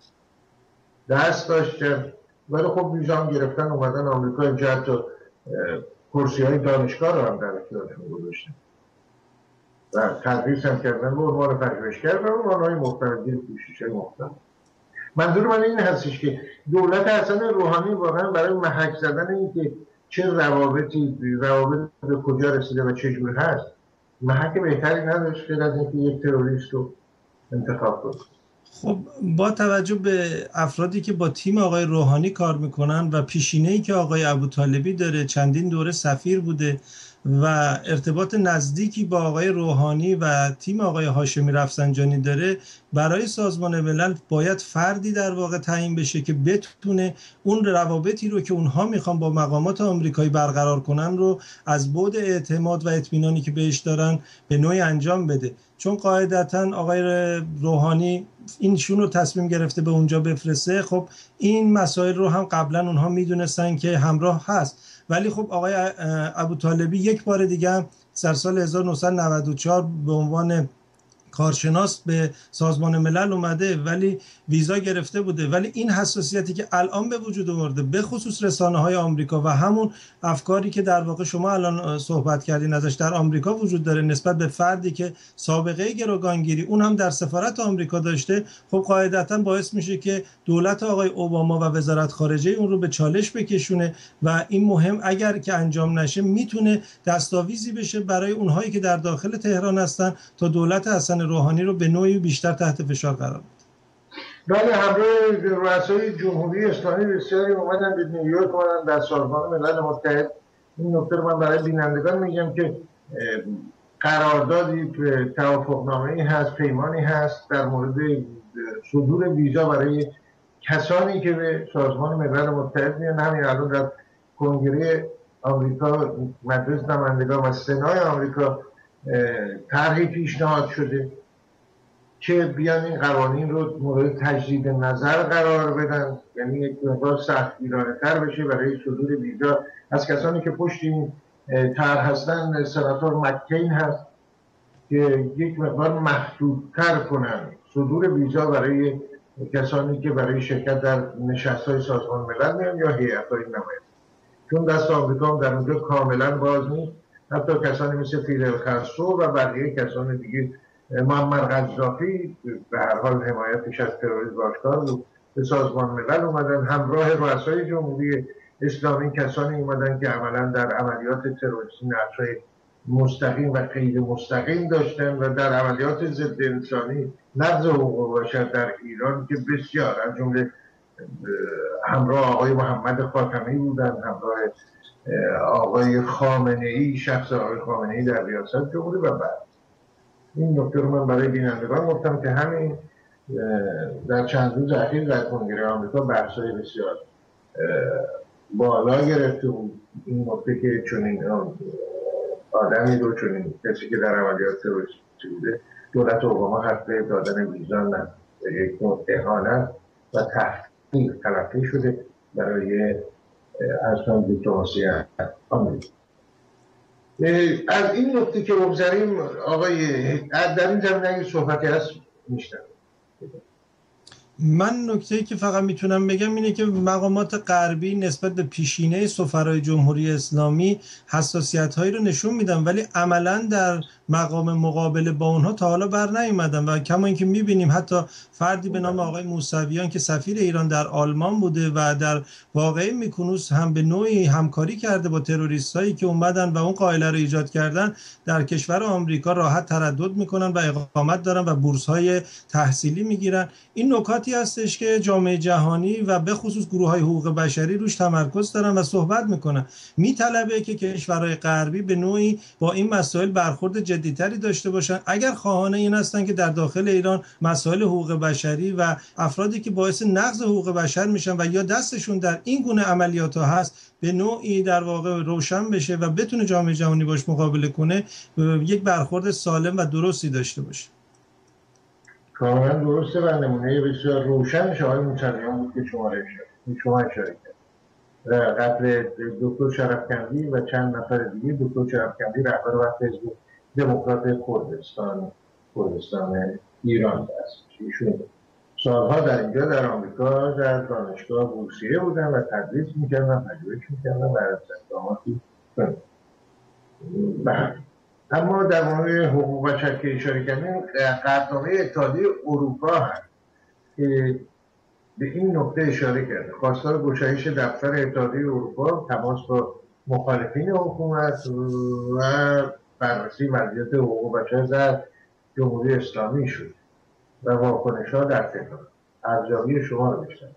دست داشتن. ولی خب ویزا گرفتن اومدن آمریکا، اینجا حتی کرسی‌های دانشگاه رو هم در اختیارشون گذاشتن و تدریس هم کردن به عنوان پژوهشگر و عنوان‌های مختلف، کوشش‌های مختلف. منظور من این هستش که دولت حسن روحانی واقعا برای محک زدن این که چه روابط به کجا رسیده و چه جور هست، محک بهتری نداشت غیر از اینکه یک تروریست رو انتخاب کنه. خب با توجه به افرادی که با تیم آقای روحانی کار میکنن و پیشینه‌ای که آقای ابوطالبی داره، چندین دوره سفیر بوده و ارتباط نزدیکی با آقای روحانی و تیم آقای هاشمی رفسنجانی داره، برای سازمان ملل باید فردی در واقع تعیین بشه که بتونه اون روابطی رو که اونها میخوان با مقامات آمریکایی برقرار کنن رو از بعد اعتماد و اطمینانی که بهش دارن به نوعی انجام بده. چون قاعدتا آقای روحانی اینشون رو تصمیم گرفته به اونجا بفرسته، خب این مسائل رو هم قبلا اونها میدونستن که همراه هست. ولی خب آقای ابوطالبی یک بار دیگه هم در سال 1994 به عنوان کارشناس به سازمان ملل اومده ولی ویزا گرفته بوده. ولی این حساسیتی که الان به وجود آورده به خصوص رسانه‌های آمریکا و همون افکاری که در واقع شما الان صحبت کردین ازش در آمریکا وجود داره نسبت به فردی که سابقه گروگانگیری اون هم در سفارت آمریکا داشته، خب قاعدتا باعث میشه که دولت آقای اوباما و وزارت خارجه اون رو به چالش بکشونه و این مهم اگر که انجام نشه میتونه دستاویزی بشه برای اونهایی که در داخل تهران هستن تا دولت حسن روحانی رو به نوعی بیشتر تحت فشار قرار بده. بله، همراه رؤسای جمهوری اسلامی بسیاری اومدن به نیویورک، اومدن در سازمان ملل متحد. این نکته رو من برای بینندگان میگم که قراردادی، توافقنامه‌ای هست، پیمانی هست در مورد صدور ویزا برای کسانی که به سازمان ملل متحد میان. همین الان در کنگره آمریکا مجلس نمایندگان و سنای آمریکا طرحی پیشنهاد شده که بیان این قوانین رو مورد تجدید نظر قرار بدن، یعنی یک مقدار سختگیرانه‌تر بشه برای صدور ویزا از کسانی که پشت این طرح هستن. سناتور مکین هست که یک مقدار محدودتر کنن صدور ویزا برای کسانی که برای شرکت در نشست‌های سازمان ملل میان یا هیئت‌های نماینده، چون دست آمریکا هم در اونجا کاملا باز نیست. حتی کسانی مثل فیدل کاسترو و بقیه کسان دیگه، معمر قذافی به هر حال حمایتش از تروریسم آشکار بود، به سازمان ملل اومدن. همراه رؤسای جمهوری اسلامی کسانی اومدن که عملا در عملیات تروریستی نقش‌های مستقیم و غیر مستقیم داشتن و در عملیات ضد انسانی، نقض حقوق بشر در ایران که بسیار از جمله همراه آقای محمد خاتمی بودن، همراه آقای خامنه‌ای، شخص آقای خامنه‌ای در ریاست جمهوری. و بعد این نکته رو من برای بینندگان گفتم که همین در چند روز اخیر در کنگره آمریکا بحث‌های بسیار بالا گرفته بود. این نکته که چنین آدمی رو، چنین کسی که در عملیات تروریستی بوده، دولت اوباما حق دادن ویزا نه، یک نوع اهانت و تحقیر تلقی شده برای اصلا دیپلماسی آمریکا. از این نکته که بگذاریم آقای در این زمینه اگه صحبتی هست میشنم. من نکته‌ای که فقط میتونم بگم اینه که مقامات غربی نسبت به پیشینه سفرای جمهوری اسلامی حساسیت‌هایی رو نشون میدن ولی عملاً در مقام مقابله با اونها تا حالا بر نیومدن و کما اینکه میبینیم حتی فردی به نام آقای موسویان که سفیر ایران در آلمان بوده و در واقعه میکنوس هم به نوعی همکاری کرده با تروریستایی که اومدن و اون قائله رو ایجاد کردن، در کشور آمریکا راحت تردد میکنن و اقامت دارن و بورس‌های تحصیلی میگیرن. این نکاتی هستش که جامعه جهانی و به خصوص گروه‌های حقوق بشری روش تمرکز دارن و صحبت میکنن. میطلبه که کشورهای غربی به نوعی با این مسائل برخورد جدیتری داشته باشن، اگر خواهان این هستن که در داخل ایران مسائل حقوق بشری و افرادی که باعث نقض حقوق بشر میشن و یا دستشون در این گونه عملیات ها هست به نوعی در واقع روشن بشه و بتونه جامعه جهانی باش مقابله کنه، یک برخورد سالم و درستی داشته باشه. کاملا درسته و نمونه بسیار روشنش آقای موسویان بود که شما اشاره کرد. قتل دکتر شرفکندی و چند نفر دیگه. دکتر شرفکندی رهبر وقت حزب دموکرات کردستان ایران است. ایشون سالها در اینجا در آمریکا در دانشگاه بورسیه بودن و تدریس میکردن، پژوهش میکردن و از اقداماتی اما در مورد حقوق بشر که اشاره کردیم، قطعنامه اتحادیه اروپا هست که به این نکته اشاره کرده. خواستار گشایش دفتر اتحادیه اروپا، تماس با مخالفین حکومت و بررسی وضعیت حقوق بشر در جمهوری اسلامی شد و واکنش‌ها در تهران. ارزیابی شما رو بیشتر.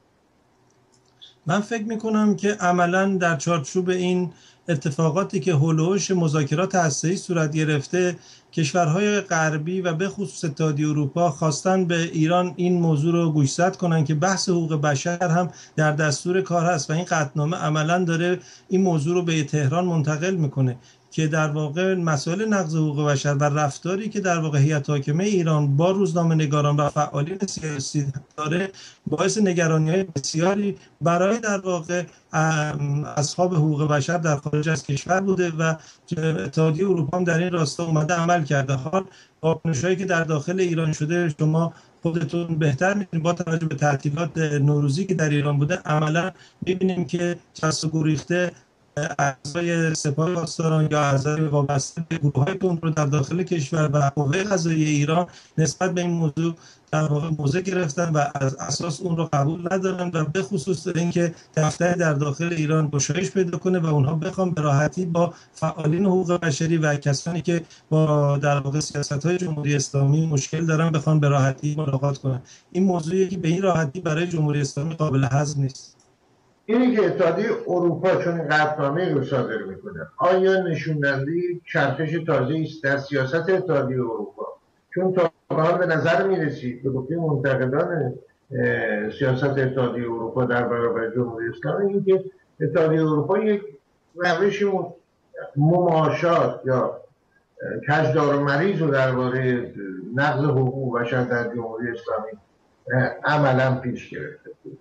من فکر میکنم که عملا در چارچوب این اتفاقاتی که هولوش مذاکرات هسته‌ای صورت گرفته، کشورهای غربی و به خصوص اتحادیه اروپا خواستن به ایران این موضوع رو گوشزد کنن که بحث حقوق بشر هم در دستور کار هست و این قطعنامه عملا داره این موضوع رو به تهران منتقل میکنه که در واقع مسائل نقض حقوق بشر و رفتاری که در واقع هیئت حاکمه ایران با روزنامه‌نگاران و فعالین سیاسی داره باعث نگرانی‌های بسیاری برای در واقع اصحاب حقوق بشر در خارج از کشور بوده و اتحادیه اروپا هم در این راستا اومده عمل کرده. حال واکنش‌هایی که در داخل ایران شده شما خودتون بهتر می‌دونید. با توجه به تعطیلات نوروزی که در ایران بوده، عملا می‌بینیم که چست و گریخته اعضای سپاه پاسداران یا اعضای وابسته به گروه‌های تندرو در داخل کشور و قوه قضاییه ایران نسبت به این موضوع در واقع موضع گرفتن و از اساس اون رو قبول ندارن و به خصوص اینکه دفتر در داخل ایران گشایش پیدا کنه و اونها بخوام به راحتی با فعالین حقوق بشری و کسانی که با در واقع سیاست‌های جمهوری اسلامی مشکل دارن بخوان به راحتی ملاقات کنن. این موضوعی که به این راحتی برای جمهوری اسلامی قابل هضم نیست. اینی که اتحادیه اروپا چون قطعنامه رو صادر میکنه، آیا نشوندنده چرخش تازه‌ای است در سیاست اتحادیه اروپا؟ چون تا حال به نظر میرسید به گفته منتقدان سیاست اتحادیه اروپا در برابر جمهوری اسلامی این که اتحادیه اروپا یک روش مماشات یا کجدار و مریض رو درباره نقض حقوق بشر در جمهوری اسلامی عملا پیش گرفته بود.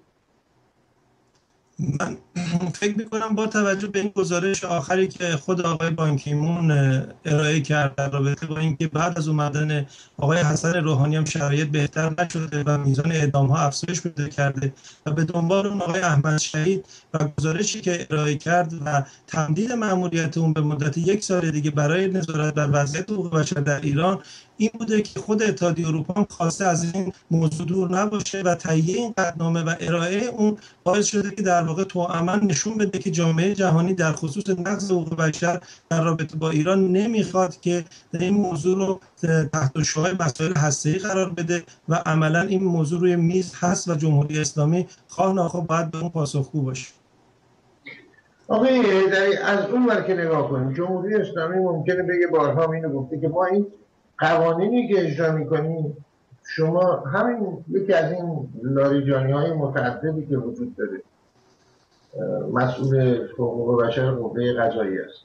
من فکر میکنم با توجه به این گزارش آخری که خود آقای بان کی مون ارائه کرد در رابطه با اینکه بعد از اومدن آقای حسن روحانی هم شرایط بهتر نشده و میزان اعدام ها افزایش پیدا کرده و به دنبال اون آقای احمد شهید و گزارشی که ارائه کرد و تمدید مأموریت اون به مدت 1 سال دیگه برای نظارت بر وضعیت حقوق بشر در ایران این بوده که خود اتحادیه اروپا هم خواسته از این موضوع دور نباشه و تهیه این قطعنامه و ارائه اون باعث شده که در واقع توأما نشون بده که جامعه جهانی در خصوص نقض حقوق بشر در رابطه با ایران نمیخواد که این موضوع رو تحت شعاع مسائل هسته‌ای قرار بده و عملا این موضوع روی میز هست و جمهوری اسلامی خواه ناخواه باید به اون پاسخگو باشه. آقای حیدری، از اون ور که نگاه کنیم جمهوری اسلامی ممکنه بگه بارها اینو گفته که ما این قوانینی که اجرا میکنیم شما همین یکی از این لاریجانی متعددی که وجود داره مسئول حقوق بشر قوه قضاییه است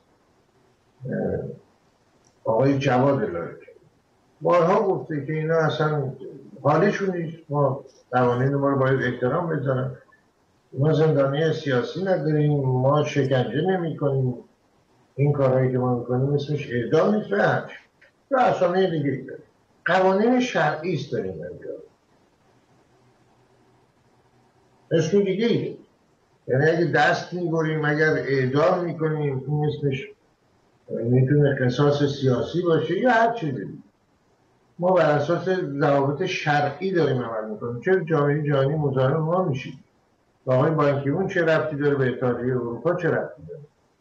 آقای جواد لاریجانی بارها گفته که اینا اصلا حالیشون نیست، ما قوانین ما رو باید احترام بذارن، ما زندانی سیاسی نداریم، ما شکنجه نمی کنیم، این کارهایی که ما میکنیم اسمش اعدام نیست و هرچی و اسامی دیگه داریم، قوانین شرعی است داریم انجام اسم دیگه ای. یعنی اگه دست میبریم اگر اعدام میکنیم این اسمش میتونه قصاص سیاسی باشه یا هر چیزی. ما بر اساس ضوابط شرعی داریم عمل میکنیم. چرا جامعه جهانی مزاحم ما میشید؟ آقای بان کی مون چه ربطی داره به اتحادیه اروپا؟ چه ربطی داره؟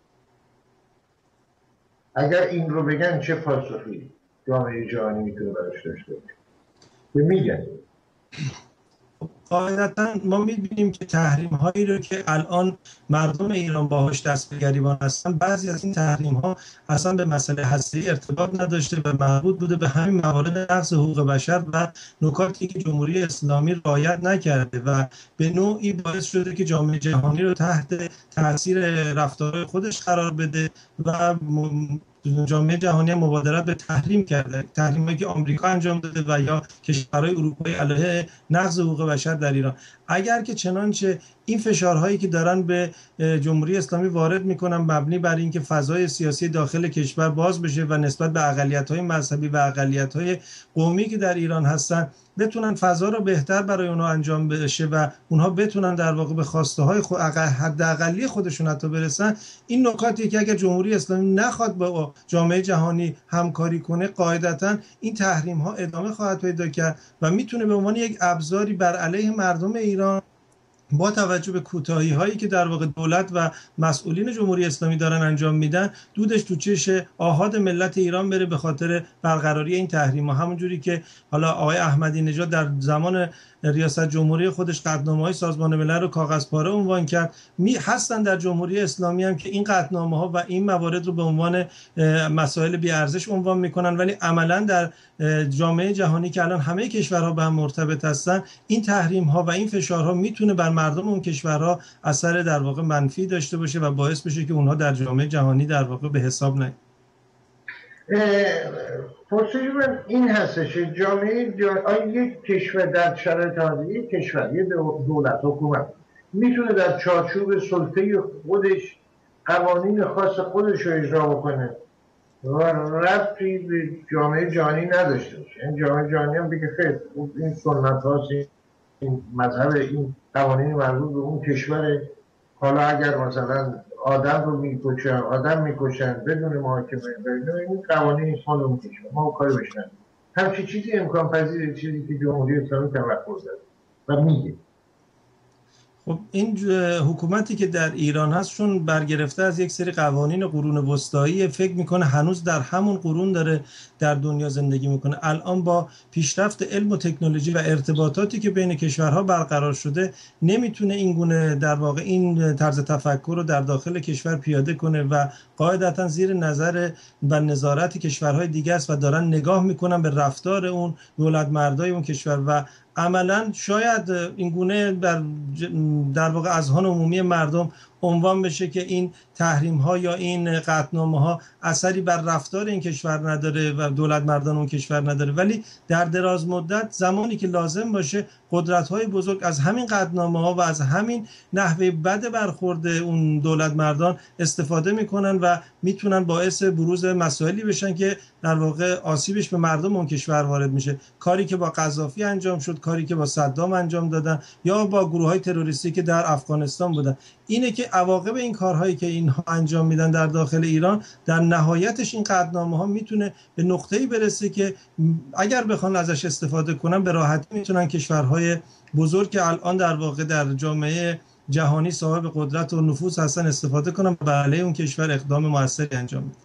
اگر این رو بگن چه پاسخی جامعه جهانی میتونه براش داشته باشه؟ که میگن قاعدتا ما می‌بینیم که تحریم هایی رو که الان مردم ایران باهاش دست به گریبان هستن، بعضی از این تحریم ها اصلا به مسئله هسته‌ای ارتباط نداشته و مربوط بوده به همین موارد نقض حقوق بشر و نکاتی که جمهوری اسلامی رعایت نکرده و به نوعی باعث شده که جامعه جهانی رو تحت تاثیر رفتارهای خودش قرار بده و جامعه جهانی مبادرت به تحریم کرده، تحریمی که آمریکا انجام داده و یا کشورهای اروپایی علیه نقض حقوق بشر در ایران. اگر که چنانچه این فشارهایی که دارن به جمهوری اسلامی وارد میکنن مبنی بر اینکه فضای سیاسی داخل کشور باز بشه و نسبت به اقلیت‌های مذهبی و اقلیت‌های قومی که در ایران هستن بتونن فضا رو بهتر برای اونها انجام بشه و اونها بتونن در واقع به خواسته های حداقلی خودشون حتی برسن، این نکاتی که اگر جمهوری اسلامی نخواد با جامعه جهانی همکاری کنه قاعدتاً این تحریم ها ادامه خواهد پیدا کرد و میتونه به عنوان یک ابزاری بر علیه مردم ایران با توجه به کوتاهی هایی که در واقع دولت و مسئولین جمهوری اسلامی دارن انجام میدن دودش تو چش آحاد ملت ایران بره به خاطر برقراری این تحریم ها. همونجوری که حالا آقای احمدی نژاد در زمان ریاست جمهوری خودش قطعنامه‌های سازمان ملل رو کاغذ پاره عنوان کرد، هستن در جمهوری اسلامی هم که این قطعنامه‌ها و این موارد رو به عنوان مسائل بی ارزش عنوان میکنن، ولی عملاً در جامعه جهانی که الان همه کشورها به هم مرتبط هستن این تحریم ها و این فشارها میتونه بر مردم اون کشورها اثر در واقع منفی داشته باشه و باعث بشه که اونها در جامعه جهانی در واقع به حساب نیاد. پرسش من این هستش جامعه یک کشور در شرایط حاضر، یک کشور، یک دولت، حکومت میتونه در چارچوب سلطه خودش قوانین خاص خودش رو اجرا بکنه و ربطی به جامعه جهانی نداشته باشه؟ یعنی جامعه جهانی هم بگه خیر این سنت هاست، این مذهب، این قوانین مربوط به اون کشور، حالا اگر مثلا آدم رو میکشن بدون محاکمه، این قوانین مال اون کشور، ما کاری بهش نداریم. همچین چیزی امکان پذیره، چیزی که جمهوری اسلامی توقع داره و میگه. خب این حکومتی که در ایران هست چون برگرفته از یک سری قوانین قرون وسطایی فکر میکنه هنوز در همون قرون داره در دنیا زندگی میکنه. الان با پیشرفت علم و تکنولوژی و ارتباطاتی که بین کشورها برقرار شده نمیتونه این گونه در واقع این طرز تفکر رو در داخل کشور پیاده کنه و قاعدتا زیر نظر و نظارت کشورهای دیگه است و دارن نگاه میکنن به رفتار اون دولت مردای اون کشور و عملا شاید این گونه در واقع اذهان عمومی مردم عنوان بشه که این تحریم ها یا این قطعنامه ها اثری بر رفتار این کشور نداره و دولت مردان اون کشور نداره، ولی در دراز مدت زمانی که لازم باشه قدرت های بزرگ از همین قطعنامه ها و از همین نحوه بد برخورد اون دولت مردان استفاده میکنن و میتونن باعث بروز مسائلی بشن که در واقع آسیبش به مردم اون کشور وارد میشه. کاری که با قذافی انجام شد، کاری که با صدام انجام دادن یا با گروه های تروریستی که در افغانستان بودن، اینه که عواقب این کارهایی که اینها انجام میدن در داخل ایران در نهایتش این قطعنامه ها میتونه به نقطه‌ای برسه که اگر بخوان ازش استفاده کنن به راحتی میتونن کشورهای بزرگ که الان در واقع در جامعه جهانی صاحب قدرت و نفوذ هستن استفاده کنن و علیه اون کشور اقدام موثری انجام بدن.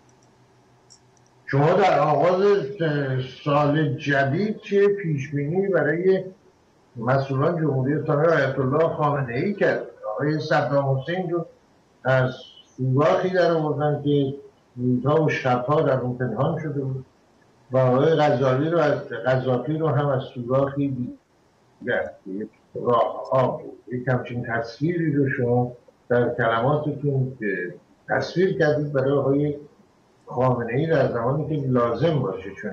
شما در آغاز سال جدید چه پیشبینی برای مسئولان جمهوری اسلامی آیت الله خامنه‌ای کرد؟ آقای صدام حسین رو از سوراخی در آوردن که روزها و شبها در اون پنهان شده بود و آقای قذافی رو هم از سوراخی دیگر یک راه آب بود. یک همچین تصویری رو شما در کلماتتون تصویر کردید برای آقای خامنه‌ای در زمانی که لازم باشه. چون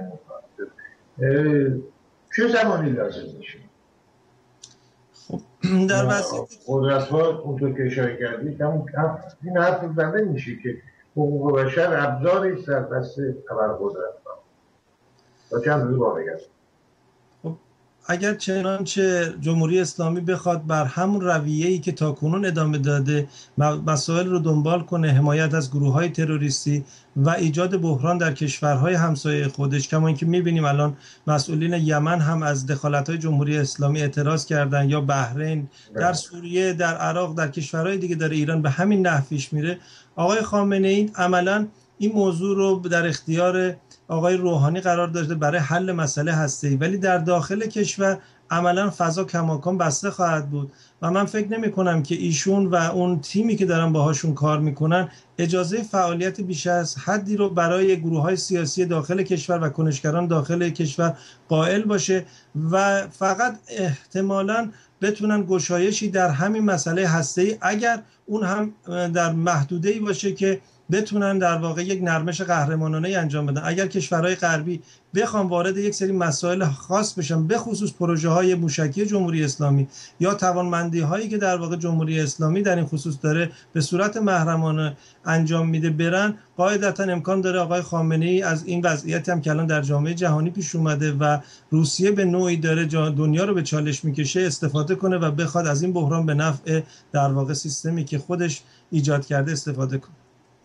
چه زمانی لازم میشه؟ خب در وضعیت قدرت ها اونطور که اشاره کردید این حرف زنده میشه که حقوق بشر ابزاری است در دست ابرقدرت ها. تا چند روز باقیه. اگر چنانچه جمهوری اسلامی بخواد بر همون رویه‌ای که تاکنون ادامه داده مسائل رو دنبال کنه، حمایت از گروه‌های تروریستی و ایجاد بحران در کشورهای همسایه خودش، کما اینکه می‌بینیم الان مسئولین یمن هم از دخالت‌های جمهوری اسلامی اعتراض کردن، یا بحرین، در سوریه، در عراق، در کشورهای دیگه داره ایران به همین نحو پیش میره. آقای خامنه‌ای عملاً این موضوع رو در اختیار آقای روحانی قرار داشته برای حل مسئله هسته‌ای، ولی در داخل کشور عملا فضا کماکان بسته خواهد بود و من فکر نمی کنم که ایشون و اون تیمی که دارن باهاشون کار میکنن اجازه فعالیت بیش از حدی رو برای گروه‌های سیاسی داخل کشور و کنشگران داخل کشور قائل باشه و فقط احتمالاً بتونن گشایشی در همین مسئله هسته‌ای، اگر اون هم در محدوده‌ای باشه که بتونن در واقع یک نرمش قهرمانانه انجام بدن. اگر کشورهای غربی بخوام وارد یک سری مسائل خاص بشن، به خصوص پروژه های موشکی جمهوری اسلامی یا توانمندی هایی که در واقع جمهوری اسلامی در این خصوص داره به صورت محرمانه انجام میده برن، قاعدتا امکان داره آقای خامنه‌ای از این وضعیتی هم که الان در جامعه جهانی پیش اومده و روسیه به نوعی داره دنیا رو به چالش میکشه استفاده کنه و بخواد از این بحران به نفع در واقع سیستمی که خودش ایجاد کرده استفاده کنه.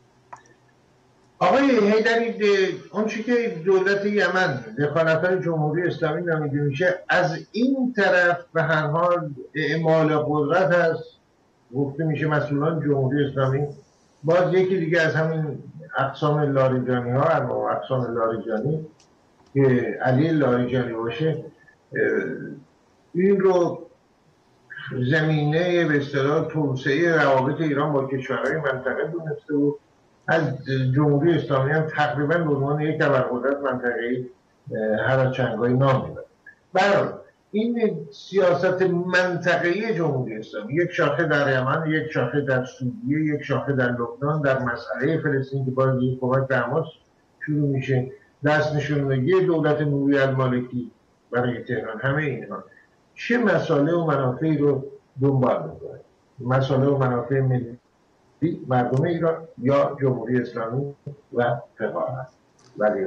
آقای حیدری، اون چی که دولت یمن دخالت‌های جمهوری اسلامی نامیده میشه، از این طرف به هر حال اعمال قدرت هست، گفته میشه مسئولان جمهوری اسلامی. باز یکی دیگه از همین اقسام لاریجانی ها، اقسام لاریجانی که علی لاریجانی باشه، این رو زمینه به اصطلاح توسعه روابط ایران با کشورهای منطقه دونسته و از جمهوری اسلامی هم تقریبا به عنوان یک ابرقدرت منطقه‌ای هر از چنگایی نام میبرد. برای این سیاست منطقه‌ای جمهوری اسلامی، یک شاخه در یمن، یک شاخه در سوریه، یک شاخه در لبنان، در مسئله فلسطین که باید یک کمک به حماس شروع میشه، دست نشونگی دولت نوری المالکی برای تهران، همه اینها چه مسائل و منافعی رو دنبال میکنه؟ مسائل و منافع ملی مردم ایران یا جمهوری اسلامی و فقاهت؟ ولی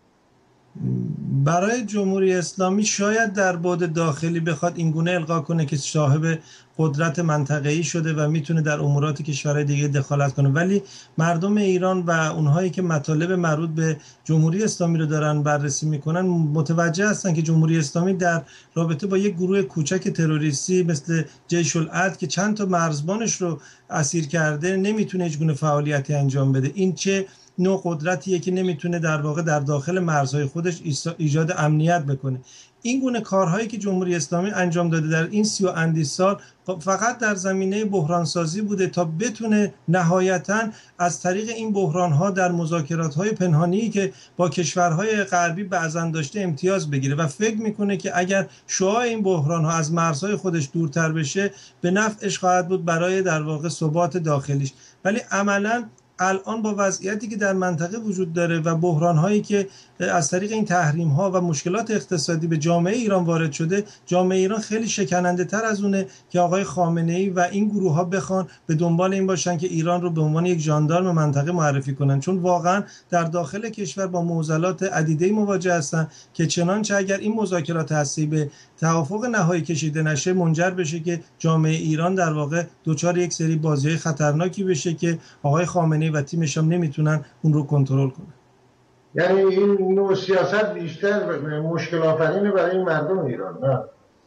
برای جمهوری اسلامی شاید در بعد داخلی بخواد اینگونه القا کنه که صاحب قدرت منطقه‌ای شده و میتونه در امورات کشورهای دیگه دخالت کنه، ولی مردم ایران و اونهایی که مطالب مربوط به جمهوری اسلامی رو دارن بررسی میکنن متوجه هستن که جمهوری اسلامی در رابطه با یک گروه کوچک تروریستی مثل جیش العدل که چند تا مرزبانش رو اسیر کرده نمیتونه هیچ گونه فعالیتی انجام بده. این چه نوع قدرتیه که نمیتونه در واقع در داخل مرزهای خودش ایجاد امنیت بکنه. این گونه کارهایی که جمهوری اسلامی انجام داده در این 30 و اندی سال فقط در زمینه بحرانسازی بوده تا بتونه نهایتاً از طریق این بحرانها در مذاکرات‌های پنهانی که با کشورهای غربی بعضاً داشته امتیاز بگیره و فکر میکنه که اگر شعاع این بحرانها از مرزهای خودش دورتر بشه به نفعش خواهد بود برای در واقع ثبات داخلیش. ولی عملاً الان با وضعیتی که در منطقه وجود داره و بحران‌هایی که از طریق این تحریم‌ها و مشکلات اقتصادی به جامعه ایران وارد شده، جامعه ایران خیلی شکننده تر از اونه که آقای خامنه‌ای و این گروه‌ها بخوان به دنبال این باشن که ایران رو به عنوان یک ژاندارم منطقه معرفی کنن، چون واقعا در داخل کشور با معضلات عدیده‌ای مواجه هستن که چنانچه اگر این مذاکرات هستی به توافق نهایی کشیده نشه منجر بشه که جامعه ایران در واقع دچار یک سری بازی‌های خطرناکی بشه که آقای خامنه‌ای و تیمش هم نمیتونن اون رو کنترل کنن. یعنی این نوع سیاست بیشتر مشکل آفرینه برای مردم ایران، نه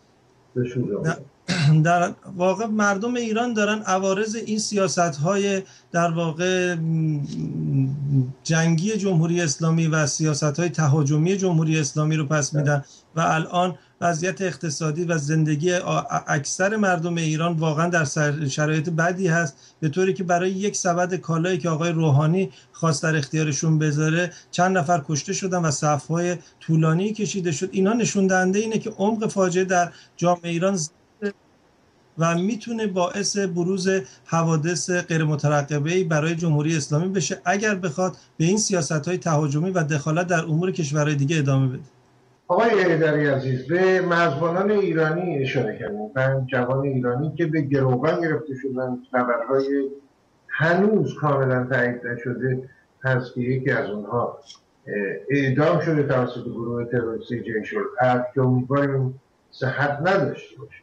در واقع مردم ایران دارن عوارض این سیاست‌های در واقع جنگی جمهوری اسلامی و سیاست‌های تهاجمی جمهوری اسلامی رو پس میدن و الان وضعیت اقتصادی و زندگی اکثر مردم ایران واقعا در شرایط بدی هست، به طوری که برای یک سبد کالایی که آقای روحانی خواست در اختیارشون بذاره چند نفر کشته شدن و صف‌های طولانی کشیده شد. اینا نشون دهنده اینه که عمق فاجعه در جامعه ایران و میتونه باعث بروز حوادث غیر مترقبه‌ای برای جمهوری اسلامی بشه اگر بخواد به این سیاست‌های تهاجمی و دخالت در امور کشورهای دیگه ادامه بده. آقای حیدری عزیز، به مرزبانان ایرانی اشاره کردیم، 5 جوان ایرانی که به گروگان گرفته شدن، خبرهای هنوز کاملا تایید نشده هست که یکی از اونها اعدام شده توسط گروه تروریستی جیش العدل که امیدواریم صحت نداشته باشه.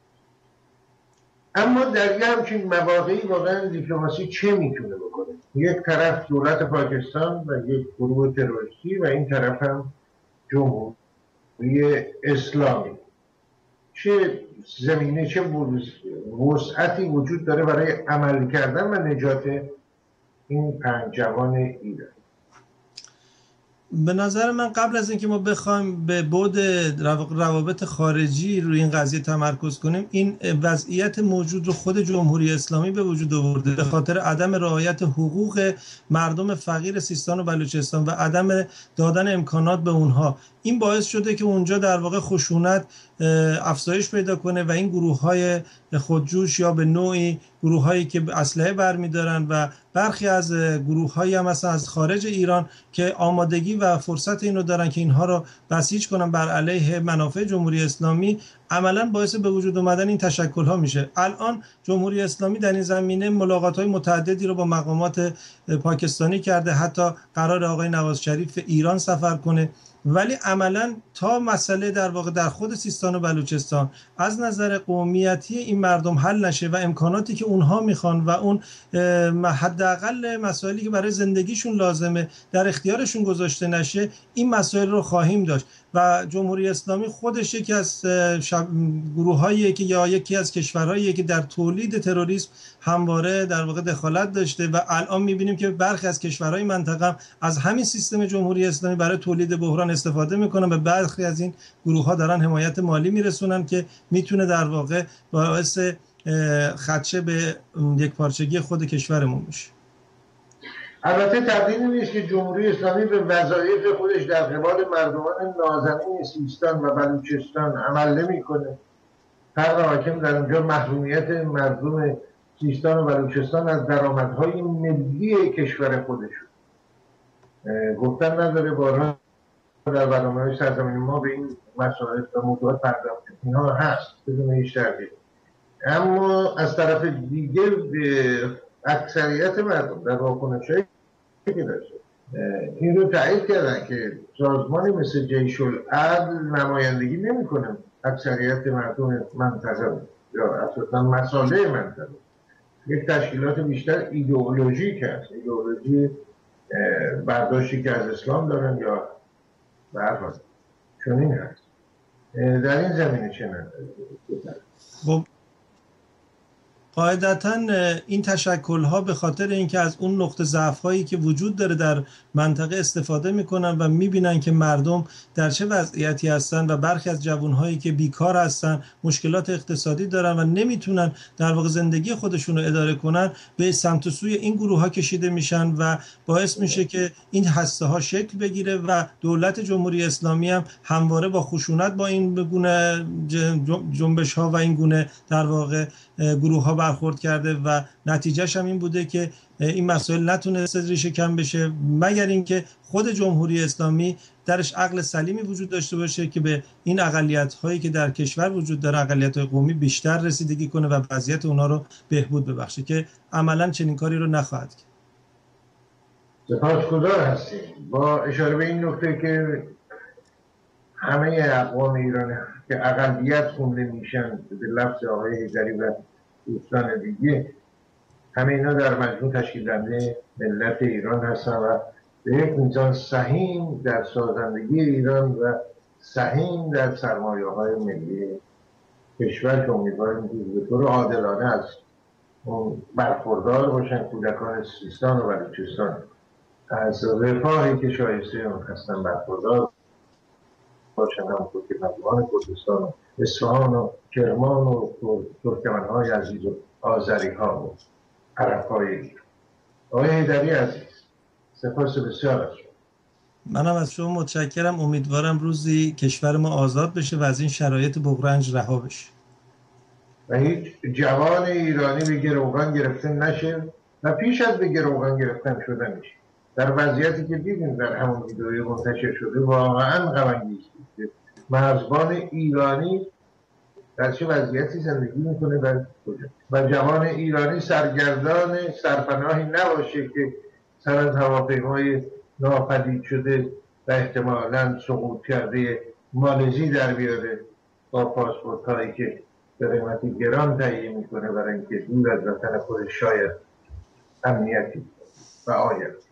اما در یه همچین مواقعی واقعا دیپلماسی چه میتونه بکنه؟ یک طرف دولت پاکستان و یک گروه تروریستی و این طرف هم جمهوری اسلامی. چه زمینه، چه وسعتی وجود داره برای عمل کردن و نجات این 5 جوان ایرانی؟ به نظر من قبل از اینکه ما بخوایم به بعد روابط خارجی روی این قضیه تمرکز کنیم، این وضعیت موجود رو خود جمهوری اسلامی به وجود آورده به خاطر عدم رعایت حقوق مردم فقیر سیستان و بلوچستان و عدم دادن امکانات به اونها. این باعث شده که اونجا در واقع خشونت افزایش پیدا کنه و این گروه‌های خودجوش یا به نوعی گروه‌هایی که اسلحه برمی‌دارن و برخی از گروه‌هایی هم مثلا از خارج ایران که آمادگی و فرصت اینو دارن که اینها رو بسیج کنن بر علیه منافع جمهوری اسلامی، عملاً باعث به وجود اومدن این تشکل‌ها میشه. الان جمهوری اسلامی در این زمینه ملاقات‌های متعددی رو با مقامات پاکستانی کرده، حتی قرار آقای نواز شریف ایران سفر کنه، ولی عملاً تا مسئله در واقع در خود سیستان و بلوچستان از نظر قومیتی این مردم حل نشه و امکاناتی که اونها میخوان و اون حداقل مسائلی که برای زندگیشون لازمه در اختیارشون گذاشته نشه، این مسائل رو خواهیم داشت. و جمهوری اسلامی خودش یکی از گروه‌هایی که یا یکی از کشورهایی که در تولید تروریسم همواره در واقع دخالت داشته و الان می‌بینیم که برخی از کشورهای منطقه از همین سیستم جمهوری اسلامی برای تولید بحران استفاده می‌کنن و برخی از این گروه‌ها دارن حمایت مالی میرسونن که میتونه در واقع باعث خدشه به یکپارچگی خود کشورمون بشه. البته تبدیلی نیست که جمهوری اسلامی به وظایف خودش در قبال مردمان نازنین سیستان و بلوچستان عمل نمی‌کنه. هر حاکم در اونجا محرومیت مردم سیستان و بلوچستان از درآمدهای ملی کشور خودشون گفتن نداره. بارها در برنامه‌های سرزمین ما به این مسائل و موضوعات پرداختیم، اینها هست بدون هیچ تردید. اما از طرف دیگه اکثریت مردم در واکنش‌هایی که داشته این رو تایید کردن که سازمانی مثل جیش العدل نمایندگی نمی‌کنه اکثریت مردم منطقه یا اساساً مسائل منطقه. یک تشکیلات بیشتر ایدئولوژیک هست، ایدئولوژی برداشتی که از اسلام دارن یا به هر حال چنین هست. در این زمینه چه نظری؟ خب قاعدتاً این تشکل‌ها به خاطر اینکه از اون نقطه ضعف‌هایی که وجود داره در منطقه استفاده می‌کنن و می‌بینن که مردم در چه وضعیتی هستن و برخی از جوان‌هایی که بیکار هستن، مشکلات اقتصادی دارن و نمیتونن در واقع زندگی خودشون رو اداره کنن، به سمت و سوی این گروه‌ها کشیده میشن و باعث میشه که این هسته‌ها شکل بگیره و دولت جمهوری اسلامی هم همواره با خشونت با این گونه جنبش‌ها و این گونه در واقع گروه‌ها برخورد کرده و نتیجهش هم این بوده که این مسائل نتونسته ریشه کم بشه، مگر اینکه خود جمهوری اسلامی درش عقل سلیمی وجود داشته باشه که به این اقلیت‌هایی که در کشور وجود داره، اقلیت‌های قومی، بیشتر رسیدگی کنه و وضعیت اونا رو بهبود ببخشه که عملاً چنین کاری رو نخواهد کرد. سپاسگزار هستیم. با اشاره به این نکته که همه اقوام ایران که اقلیت خونده میشن به لفظ آقای حیدری و دوستان دیگه، همه اینا در مجموع تشکیل دهنده ملت ایران هستن و به یک میزان سهیم در سازندگی ایران و سهیم در سرمایه‌های ملی کشور که امیدواریم که به طور عادلانه از اون برخوردار باشن کودکان سیستان و بلوچستان، از رفاهی که شایسته اون هستن برخوردار باشن، همونطور که مردمان کردستان و اصفهان و کرمان و ترکمن‌های عزیز و آذری‌ها و عرب‌های ایران. آقای حیدری عزیز، سپاس بسیار از شما. منم از شما متشکرم. امیدوارم روزی کشور ما آزاد بشه و از این شرایط بغرنج رها بشه و هیچ جوان ایرانی به گروگان گرفته نشه و پیش از به گروگان گرفتن شده میشه. در وضعیتی که دیدیم در همون ویدئوی منتشر شده واقعا غم‌انگیز بود. مرزبان ایرانی در چه وضعیتی زندگی میکنه در کجا و جوان ایرانی سرگردان سرپناهی نباشه که سر از هواپیمای ناپدید شده و احتمالاً سقوط کرده مالزی در بیاره با پاسپورت هایی که به قیمتی گران تهیه میکنه برای اینکه دور از وطن خودش شاید امنیتی و آید.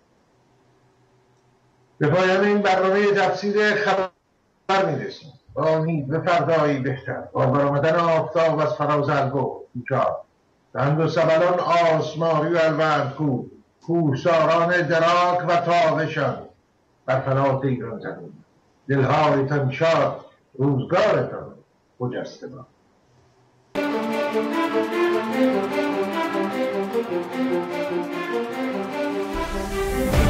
به پایان این برنامه تفسیر خبر میرسیم. با امید به فردایی بهتر، با برآمدن آفتاب از فراز الگو کوچا بند و سبلان آسماری و الوند کوهساران دراک و تابشان بر فنات ایران زمین. دلهایتان شاد، روزگارتان خجسته باد. Thank you.